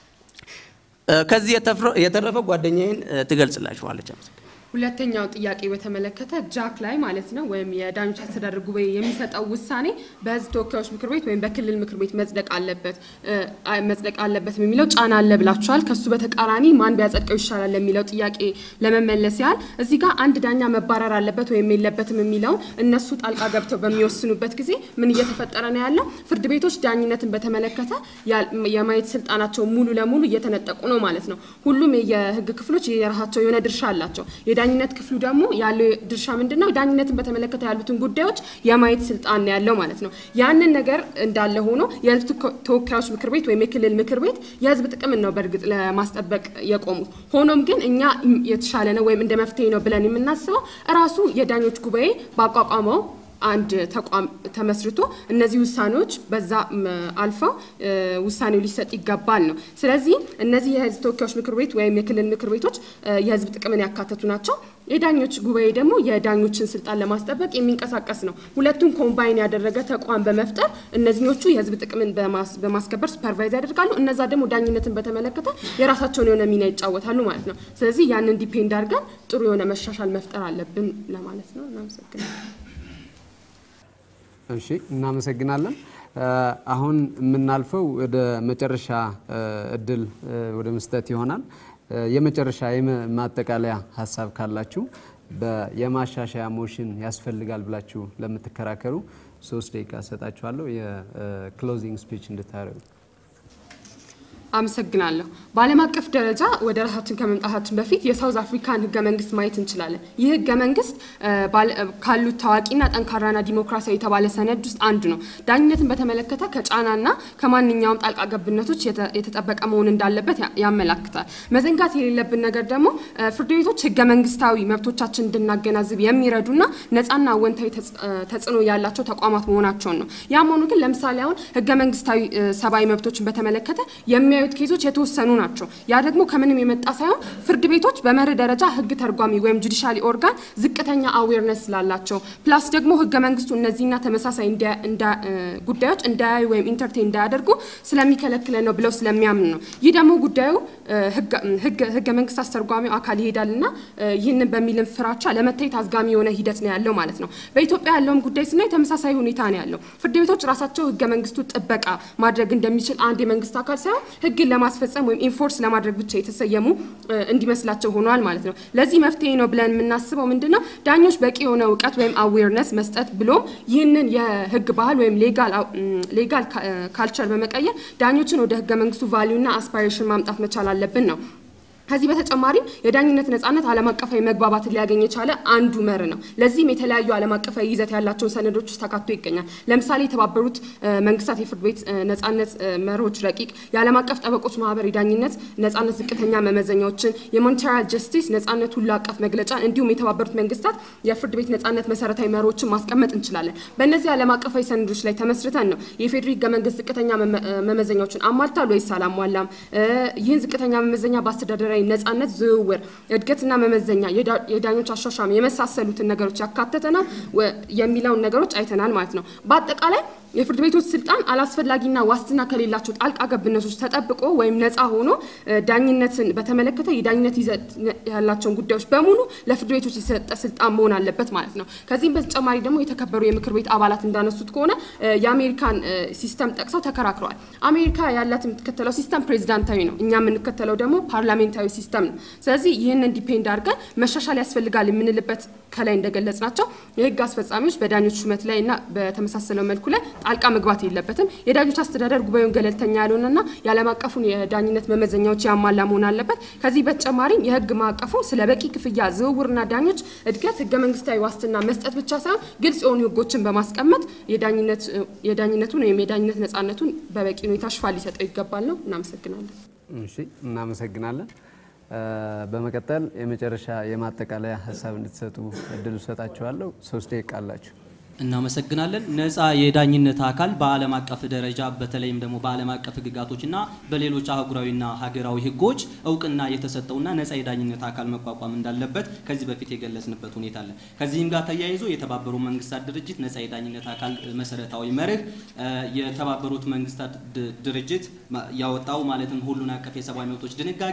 ከዚህ የተረፈ ጓደኛዬን ትገልጽላችኋለች። ሁለተኛው ጥያቄ በተመለከተ ጃክ ላይ ማለት ነው ወይም የዳኞች አስተዳደር ጉባኤ የሚሰጠው ውሳኔ በህዝብ ተወካዮች ምክር ቤት ወይም በክልል ምክር ቤት መጽደቅ አለበት መጽደቅ አለበት የሚለው ጫና አለ ብላችኋል። ከሱ በተቃራኒ ማን ቢያጸድቀው ይሻላል የሚለው ጥያቄ ለመመለስ ያህል እዚህ ጋር አንድ ዳኛ መባረር አለበት ወይም የለበትም የሚለው እነሱ ጣልቃ ገብተው በሚወስኑበት ጊዜ ምን እየተፈጠረ ነው ያለው? ፍርድ ቤቶች ዳኝነትን በተመለከተ የማየት ስልጣናቸው ሙሉ ለሙሉ እየተነጠቁ ነው ማለት ነው። ሁሉም የህግ ክፍሎች የራሳቸው የሆነ ድርሻ አላቸው። ዳኝነት ክፍሉ ደግሞ ያለው ድርሻ ምንድነው? ዳኝነትን በተመለከተ ያሉትን ጉዳዮች የማየት ስልጣን ያለው ማለት ነው። ያንን ነገር እንዳለ ሆኖ የህዝብ ተወካዮች ምክር ቤት ወይም የክልል ምክር ቤት የህዝብ ጥቅም ነው በርግጥ ለማስጠበቅ የቆሙት። ሆኖም ግን እኛ የተሻለ ነው ወይም እንደ መፍትሄ ነው ብለን የምናስበው ራሱ የዳኞች ጉባኤ ባቋቋመው አንድ ተቋም ተመስርቶ እነዚህ ውሳኔዎች በዛ አልፈው ውሳኔው ሊሰጥ ይገባል ነው። ስለዚህ እነዚህ የህዝብ ተወካዮች ምክር ቤት ወይም የክልል ምክር ቤቶች የህዝብ ጥቅምን ያካተቱ ናቸው። የዳኞች ጉባኤ ደግሞ የዳኞችን ስልጣን ለማስጠበቅ የሚንቀሳቀስ ነው። ሁለቱን ኮምባይን ያደረገ ተቋም በመፍጠር እነዚህኞቹ የህዝብ ጥቅምን በማስከበር ሱፐርቫይዝ ያደርጋሉ፣ እነዛ ደግሞ ዳኝነትን በተመለከተ የራሳቸውን የሆነ ሚና ይጫወታሉ ማለት ነው። ስለዚህ ያንን ዲፔንድ አድርገን ጥሩ የሆነ መሻሻል መፍጠር አለብን ለማለት ነው። እናመሰግናለን። እሺ እናመሰግናለን። አሁን የምናልፈው ወደ መጨረሻ እድል ወደ መስጠት ይሆናል። የመጨረሻ የማጠቃለያ ሀሳብ ካላችሁ የማሻሻያ ሞሽን ያስፈልጋል ብላችሁ ለምትከራከሩ ሶስት ደቂቃ ሰጣችኋለሁ የክሎዚንግ ስፒች እንድታረጉ። አመሰግናለሁ። በዓለም አቀፍ ደረጃ ወደ ራሳችን ከመምጣታችን በፊት የሳውዝ አፍሪካን ህገ መንግስት ማየት እንችላለን። ይህ ህገ መንግስት ካሉት ታዋቂና ጠንካራና ዲሞክራሲያዊ የተባለ ሰነድ ውስጥ አንዱ ነው። ዳኝነትን በተመለከተ ከጫናና ከማንኛውም ጣልቃ ገብነቶች የተጠበቀ መሆን እንዳለበት ያመላክታል። መዘንጋት የሌለብን ነገር ደግሞ ፍርድ ቤቶች ህገ መንግስታዊ መብቶቻችን እንድናገናዝብ የሚረዱና ነፃና አወንታዊ ተጽዕኖ ያላቸው ተቋማት መሆናቸውን ነው። ያም ሆኖ ግን ለምሳሌ አሁን ህገ መንግስታዊ ሰብአዊ መብቶችን በተመለከተ የሚ ኬዞች የተወሰኑ ናቸው። ያ ደግሞ ከምንም የመጣ ሳይሆን ፍርድ ቤቶች በመርህ ደረጃ ህግ ተርጓሚ ወይም ጁዲሻሊ ኦርጋን ዝቅተኛ አዌርነስ ስላላቸው ፕላስ ደግሞ ህገ መንግስቱ እነዚህና ተመሳሳይ እንደ ጉዳዮች እንዳያዩ ወይም ኢንተርቴን እንዳያደርጉ ስለሚከለክለን ነው ብለው ስለሚያምኑ ነው። ይህ ደግሞ ጉዳዩ ህገ መንግስት አስተርጓሚው አካል ይሄዳልና ይህንን በሚልም ፍራቻ ለመታየት አዝጋሚ የሆነ ሂደት ነው ያለው ማለት ነው። በኢትዮጵያ ያለውም ጉዳይ ስናይ ተመሳሳይ ሁኔታ ነው ያለው። ፍርድ ቤቶች ራሳቸው ህገ መንግስቱ ጥበቃ ማድረግ እንደሚችል አንድ የመንግስት አካል ሳይሆን ህግን ለማስፈጸም ወይም ኢንፎርስ ለማድረግ ብቻ የተሰየሙ እንዲመስላቸው ሆኗል ማለት ነው። ለዚህ መፍትሄ ነው ብለን የምናስበው ምንድነው? ዳኞች በቂ የሆነ እውቀት ወይም አዌርነስ መስጠት ብሎ ይህንን የህግ ባህል ወይም ሌጋል ሌጋል ካልቸር በመቀየር ዳኞችን ወደ ህገ መንግስቱ ቫልዩና አስፓይሬሽን ማምጣት መቻል አለብን ነው። ከዚህ በተጨማሪ የዳኝነት ነጻነት ዓለም አቀፋዊ መግባባትን ሊያገኝ የቻለ አንዱ መር ነው። ለዚህም የተለያዩ ዓለም አቀፋዊ ይዘት ያላቸውን ሰነዶች ውስጥ ተካቶ ይገኛል። ለምሳሌ የተባበሩት መንግስታት የፍርድ ቤት ነጻነት መርሆች ረቂቅ፣ የዓለም አቀፍ ጠበቆች ማህበር የዳኝነት ነጻነት ዝቅተኛ መመዘኛዎችን፣ የሞኔታሪ ጀስቲስ ነጻነት ሁሉ አቀፍ መግለጫ እንዲሁም የተባበሩት መንግስታት የፍርድ ቤት ነጻነት መሰረታዊ መርሆችን ማስቀመጥ እንችላለን። በእነዚህ ዓለም አቀፋዊ ሰነዶች ላይ ተመስርተን ነው የፌዴራል ህገ መንግስት ዝቅተኛ መመዘኛዎችን አሟልቷል ወይስ አላሟላም፣ ይህን ዝቅተኛ መመዘኛ በአስተዳደራዊ ነጻነት ዝውውር እድገትና መመዘኛ የዳኞች አሻሻም የመሳሰሉትን ነገሮች ያካተተና የሚለውን ነገሮች አይተናል ማለት ነው። በአጠቃላይ የፍርድ ቤቶች ስልጣን አላስፈላጊና ዋስትና ከሌላቸው ጣልቃ ገብነቶች ተጠብቆ ወይም ነፃ ሆኖ ዳኝነትን በተመለከተ የዳኝነት ይዘት ያላቸውን ጉዳዮች በሙሉ ለፍርድ ቤቶች የሰጠ ስልጣን መሆን አለበት ማለት ነው። ከዚህም በተጨማሪ ደግሞ የተከበሩ የምክር ቤት አባላት እንዳነሱት ከሆነ የአሜሪካን ሲስተም ጠቅሰው ተከራክረዋል። አሜሪካ ያላት የምትከተለው ሲስተም ፕሬዚዳንታዊ ነው፣ እኛ የምንከተለው ደግሞ ፓርላሜንታዊ ሲስተም ነው። ስለዚህ ይህንን ዲፔንድ አድርገን መሻሻል ያስፈልጋል የምንልበት ከላይ እንደገለጽናቸው የህግ አስፈጻሚዎች በዳኞች ሹመት ላይና በተመሳሰለው መልኩ ላይ ጣልቃ መግባት የለበትም። የዳኞች አስተዳደር ጉባኤውን ገለልተኛ ያልሆነና የዓለም አቀፉን የዳኝነት መመዘኛዎች ያሟላ መሆን አለበት። ከዚህ በተጨማሪ የህግ ማዕቀፉ ስለ በቂ ክፍያ ዝውውርና ዳኞች እድገት ህገ መንግስታዊ ዋስትና መስጠት ብቻ ሳይሆን ግልጽ የሆኑ ህጎችን በማስቀመጥ የዳኝነት የዳኝነቱን ወይም የዳኝነት ነጻነቱን በበቂ ሁኔታ ሽፋን ሊሰጠው ይገባል ነው። እናመሰግናለን። እሺ፣ እናመሰግናለን። በመቀጠል የመጨረሻ የማጠቃለያ ሀሳብ እንድትሰጡ እድል ሰጣችኋለሁ። ሶስት ደቂቃ አላችሁ። እናመሰግናለን። ነፃ የዳኝነት አካል በዓለም አቀፍ ደረጃ በተለይም ደግሞ በዓለም አቀፍ ህግጋቶችና በሌሎች አህጉራዊና ሀገራዊ ህጎች እውቅና የተሰጠውና ነፃ የዳኝነት አካል መቋቋም እንዳለበት ከዚህ በፊት የገለጽንበት ሁኔታ አለ። ከዚህም ጋር ተያይዞ የተባበሩት መንግስታት ድርጅት ነፃ የዳኝነት አካል መሰረታዊ መርህ የተባበሩት መንግስታት ድርጅት ያወጣው ማለትም ሁሉን አቀፍ የሰብአዊ መብቶች ድንጋጌ፣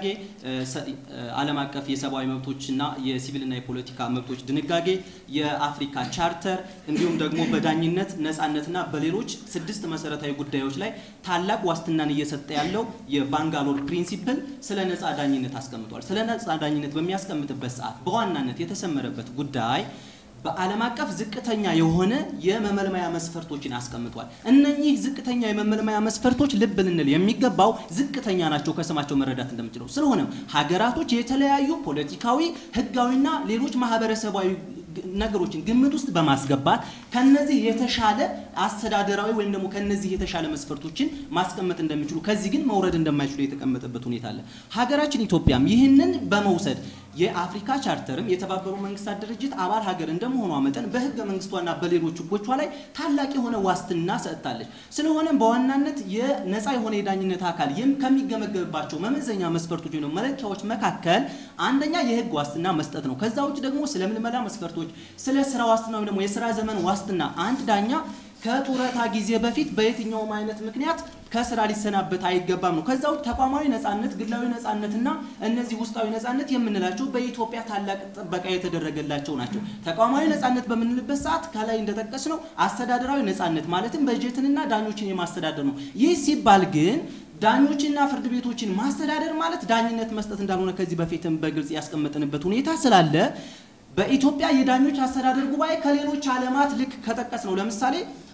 ዓለም አቀፍ የሰብአዊ መብቶችና የሲቪልና የፖለቲካ መብቶች ድንጋጌ፣ የአፍሪካ ቻርተር እንዲሁም ደግሞ በዳኝነት ነጻነትና በሌሎች ስድስት መሰረታዊ ጉዳዮች ላይ ታላቅ ዋስትናን እየሰጠ ያለው የባንጋሎር ፕሪንሲፕል ስለ ነጻ ዳኝነት አስቀምጧል። ስለ ነጻ ዳኝነት በሚያስቀምጥበት ሰዓት በዋናነት የተሰመረበት ጉዳይ በዓለም አቀፍ ዝቅተኛ የሆነ የመመልመያ መስፈርቶችን አስቀምጧል። እነኚህ ዝቅተኛ የመመልመያ መስፈርቶች ልብ ልንል የሚገባው ዝቅተኛ ናቸው ከስማቸው መረዳት እንደምችለው። ስለሆነም ሀገራቶች የተለያዩ ፖለቲካዊ፣ ህጋዊና ሌሎች ማህበረሰባዊ ነገሮችን ግምት ውስጥ በማስገባት ከነዚህ የተሻለ አስተዳደራዊ ወይም ደግሞ ከነዚህ የተሻለ መስፈርቶችን ማስቀመጥ እንደሚችሉ ከዚህ ግን መውረድ እንደማይችሉ የተቀመጠበት ሁኔታ አለ። ሀገራችን ኢትዮጵያም ይህንን በመውሰድ የአፍሪካ ቻርተርም የተባበሩት መንግስታት ድርጅት አባል ሀገር እንደመሆኗ መጠን በህገ መንግስቷና በሌሎች ህጎቿ ላይ ታላቅ የሆነ ዋስትና ሰጥታለች። ስለሆነም በዋናነት የነፃ የሆነ የዳኝነት አካል ከሚገመገምባቸው መመዘኛ መስፈርቶች ወይም መለኪያዎች መካከል አንደኛ የህግ ዋስትና መስጠት ነው። ከዛ ውጭ ደግሞ ስለ ምልመላ መስፈርቶች፣ ስለ ስራ ዋስትና ወይም ደግሞ የስራ ዘመን ዋስትና አንድ ዳኛ ከጡረታ ጊዜ በፊት በየትኛውም አይነት ምክንያት ከስራ ሊሰናበት አይገባም ነው። ከዛው ተቋማዊ ነጻነት፣ ግላዊ ነጻነትና እነዚህ ውስጣዊ ነጻነት የምንላቸው በኢትዮጵያ ታላቅ ጥበቃ የተደረገላቸው ናቸው። ተቋማዊ ነጻነት በምንልበት ሰዓት ከላይ እንደተጠቀስነው አስተዳደራዊ ነጻነት ማለትም በጀትንና ዳኞችን የማስተዳደር ነው። ይህ ሲባል ግን ዳኞችና ፍርድ ቤቶችን ማስተዳደር ማለት ዳኝነት መስጠት እንዳልሆነ ከዚህ በፊትም በግልጽ ያስቀመጥንበት ሁኔታ ስላለ በኢትዮጵያ የዳኞች አስተዳደር ጉባኤ ከሌሎች ዓለማት ልክ ከጠቀስ ነው ለምሳሌ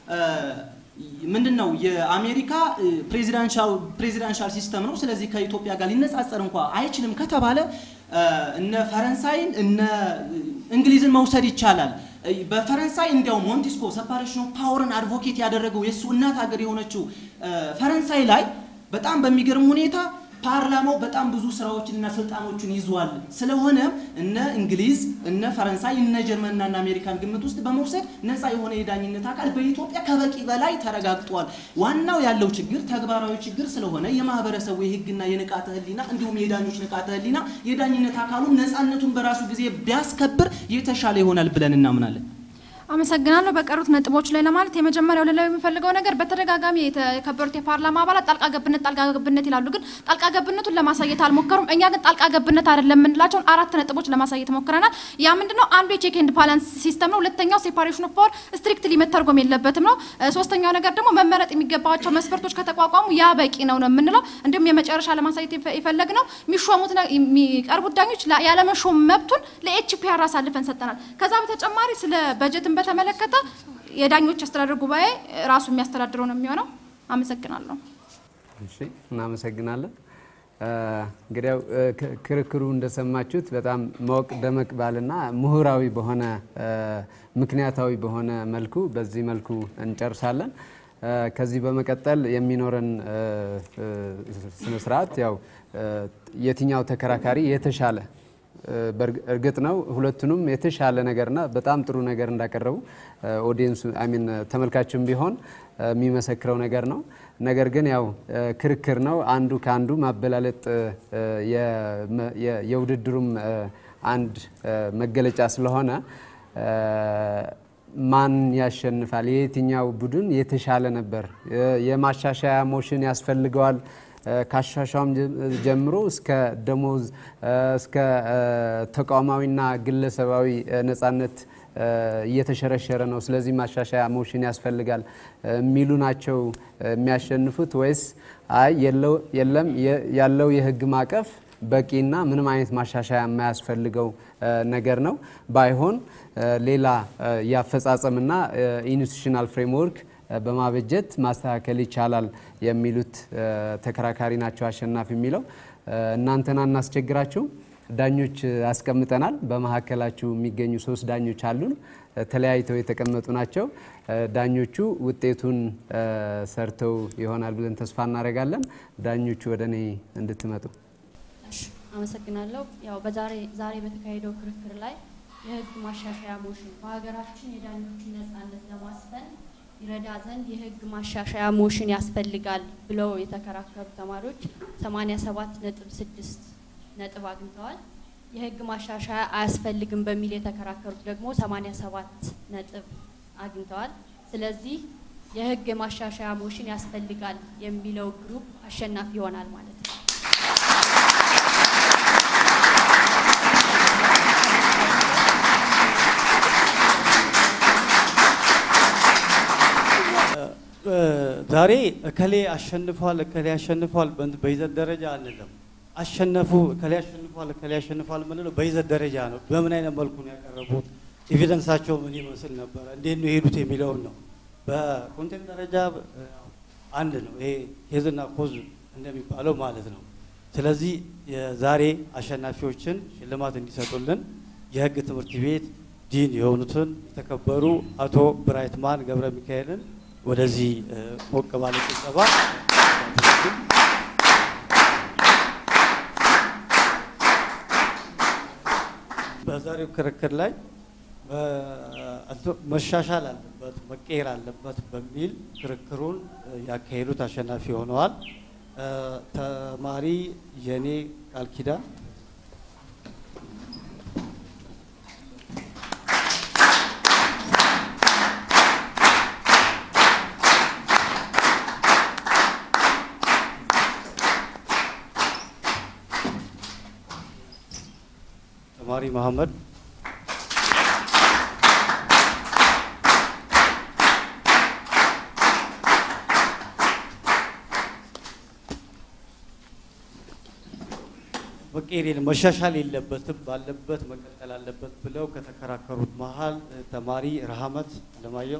ምንድነው የአሜሪካ ፕሬዚዳንሻል ፕሬዚዳንሻል ሲስተም ነው። ስለዚህ ከኢትዮጵያ ጋር ሊነጻጸር እንኳን አይችልም ከተባለ እነ ፈረንሳይን እነ እንግሊዝን መውሰድ ይቻላል። በፈረንሳይ እንዲያው ሞንቴስኮ ሴፓሬሽን ኦፍ ፓወርን አድቮኬት ያደረገው የሱ እናት ሀገር የሆነችው ፈረንሳይ ላይ በጣም በሚገርም ሁኔታ ፓርላማው በጣም ብዙ ስራዎችንና ስልጣኖችን ይዟል። ስለሆነ እነ እንግሊዝ እነ ፈረንሳይ እነ ጀርመንና እና አሜሪካን ግምት ውስጥ በመውሰድ ነፃ የሆነ የዳኝነት አካል በኢትዮጵያ ከበቂ በላይ ተረጋግጧል። ዋናው ያለው ችግር ተግባራዊ ችግር ስለሆነ የማህበረሰቡ የህግና የንቃተ ህሊና እንዲሁም የዳኞች ንቃተ ህሊና የዳኝነት አካሉን ነፃነቱን በራሱ ጊዜ ቢያስከብር የተሻለ ይሆናል ብለን እናምናለን። አመሰግናለሁ። በቀሩት ነጥቦች ላይ ለማለት የመጀመሪያው ለለው የሚፈልገው ነገር በተደጋጋሚ የተከበሩት የፓርላማ አባላት ጣልቃ ገብነት ጣልቃ ገብነት ይላሉ፣ ግን ጣልቃ ገብነቱን ለማሳየት አልሞከሩም። እኛ ግን ጣልቃ ገብነት አይደለም የምንላቸው አራት ነጥቦች ለማሳየት ሞክረናል። ያ ምንድነው? አንዱ የቼክ ኤንድ ባላንስ ሲስተም ነው። ሁለተኛው ሴፓሬሽን ኦፍ ፓወር ስትሪክትሊ መተርጎም የለበትም ነው። ሶስተኛው ነገር ደግሞ መመረጥ የሚገባቸው መስፈርቶች ከተቋቋሙ ያ በቂ ነው ነው የምንለው። እንዲሁም የመጨረሻ ለማሳየት የፈለግነው የሚሾሙት የሚቀርቡት ዳኞች ያለመሾም መብቱን ለኤችፒአር አሳልፈን ሰጠናል። ከዛ በተጨማሪ ስለ በጀት በተመለከተ የዳኞች አስተዳደር ጉባኤ ራሱ የሚያስተዳድረው ነው የሚሆነው። አመሰግናለሁ። እሺ፣ እናመሰግናለን። እንግዲያው ክርክሩ እንደሰማችሁት በጣም ሞቅ ደመቅ ባልና ምሁራዊ በሆነ ምክንያታዊ በሆነ መልኩ በዚህ መልኩ እንጨርሳለን። ከዚህ በመቀጠል የሚኖረን ስነ ስርዓት ያው የትኛው ተከራካሪ የተሻለ እርግጥ ነው ሁለቱንም የተሻለ ነገርና በጣም ጥሩ ነገር እንዳቀረቡ ኦዲየንሱ አይ ሚን ተመልካቹም ቢሆን የሚመሰክረው ነገር ነው። ነገር ግን ያው ክርክር ነው። አንዱ ካንዱ ማበላለጥ የውድድሩም አንድ መገለጫ ስለሆነ ማን ያሸንፋል፣ የትኛው ቡድን የተሻለ ነበር፣ የማሻሻያ ሞሽን ያስፈልገዋል ካሻሻም ጀምሮ እስከ ደሞዝ እስከ ተቋማዊና ግለሰባዊ ነጻነት እየተሸረሸረ ነው፣ ስለዚህ ማሻሻያ ሞሽን ያስፈልጋል የሚሉ ናቸው የሚያሸንፉት ወይስ አይ የለም ያለው የህግ ማቀፍ በቂና ምንም አይነት ማሻሻያ የማያስፈልገው ነገር ነው፣ ባይሆን ሌላ ያፈጻጸምና ኢንስቲትዩሽናል ፍሬምወርክ በማበጀት ማስተካከል ይቻላል የሚሉት ተከራካሪ ናቸው አሸናፊ የሚለው። እናንተና እናስቸግራችሁ ዳኞች አስቀምጠናል። በመሐከላችሁ የሚገኙ ሶስት ዳኞች አሉን፣ ተለያይተው የተቀመጡ ናቸው። ዳኞቹ ውጤቱን ሰርተው ይሆናል ብለን ተስፋ እናደርጋለን። ዳኞቹ ወደኔ እንድትመጡ አመሰግናለሁ። ያው በዛሬ ዛሬ በተካሄደው ክርክር ላይ የህግ ማሻሻያ ሞሽን በሀገራችን የዳኞችን ነጻነት ለማስፈን ይረዳ ዘንድ የህግ ማሻሻያ ሞሽን ያስፈልጋል ብለው የተከራከሩ ተማሪዎች ሰማንያ ሰባት ነጥብ ስድስት ነጥብ አግኝተዋል። የህግ ማሻሻያ አያስፈልግም በሚል የተከራከሩት ደግሞ ሰማንያ ሰባት ነጥብ አግኝተዋል። ስለዚህ የህግ ማሻሻያ ሞሽን ያስፈልጋል የሚለው ግሩፕ አሸናፊ ይሆናል ማለት ነው። ዛሬ እከሌ አሸንፏል እከሌ አሸንፏል በይዘት ደረጃ አንልም። አሸነፉ እከሌ አሸንፏል እከሌ አሸንፏል ምንለው በይዘት ደረጃ ነው። በምን አይነት መልኩ ነው ያቀረቡት፣ ኤቪደንሳቸው ምን ይመስል ነበር፣ እንዴት ነው የሄዱት የሚለውን ነው። በኮንቴንት ደረጃ አንድ ነው። ይሄ ኬዝና ኮዝ እንደሚባለው ማለት ነው። ስለዚህ የዛሬ አሸናፊዎችን ሽልማት እንዲሰጡልን የህግ ትምህርት ቤት ዲን የሆኑትን የተከበሩ አቶ ብራይትማን ገብረ ሚካኤልን ወደዚህ ሞቅ ባለ ስብሰባ በዛሬው ክርክር ላይ መሻሻል አለበት መቀየር አለበት በሚል ክርክሩን ያካሄዱት አሸናፊ ሆነዋል። ተማሪ የኔ ቃል ኪዳን ተማሪ መሐመድ መቀየር መሻሻል የለበትም ባለበት መቀጠል አለበት ብለው ከተከራከሩት መሃል ተማሪ ረሃመት ለማየው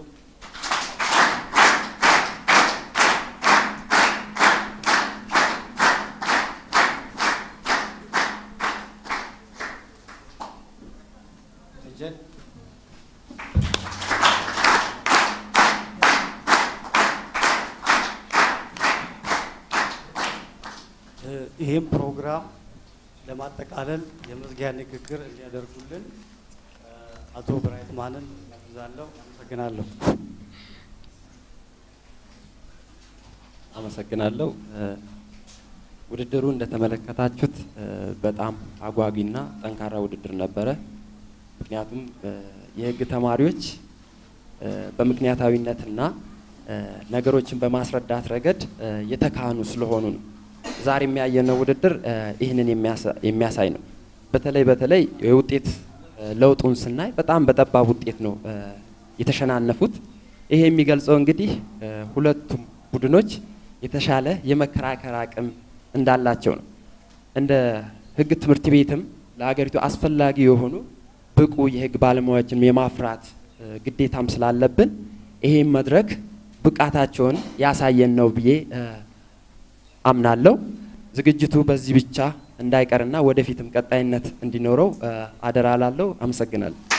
ይህም ፕሮግራም ለማጠቃለል የመዝጊያ ንግግር እንዲያደርጉልን አቶ ብራይትማንን ጋብዛለሁ። አመሰግናለሁ። አመሰግናለሁ። ውድድሩ እንደተመለከታችሁት በጣም አጓጊና ጠንካራ ውድድር ነበረ። ምክንያቱም የህግ ተማሪዎች በምክንያታዊነትና ነገሮችን በማስረዳት ረገድ የተካኑ ስለሆኑ ነው። ዛሬ የሚያየነው ውድድር ይህንን የሚያሳይ ነው። በተለይ በተለይ የውጤት ለውጡን ስናይ በጣም በጠባብ ውጤት ነው የተሸናነፉት። ይሄ የሚገልጸው እንግዲህ ሁለቱም ቡድኖች የተሻለ የመከራከር አቅም እንዳላቸው ነው። እንደ ህግ ትምህርት ቤትም ለሀገሪቱ አስፈላጊ የሆኑ ብቁ የህግ ባለሙያዎችን የማፍራት ግዴታም ስላለብን ይሄን መድረክ ብቃታቸውን ያሳየን ነው ብዬ አምናለሁ። ዝግጅቱ በዚህ ብቻ እንዳይቀርና ወደፊትም ቀጣይነት እንዲኖረው አደራ ላለው አመሰግናለሁ።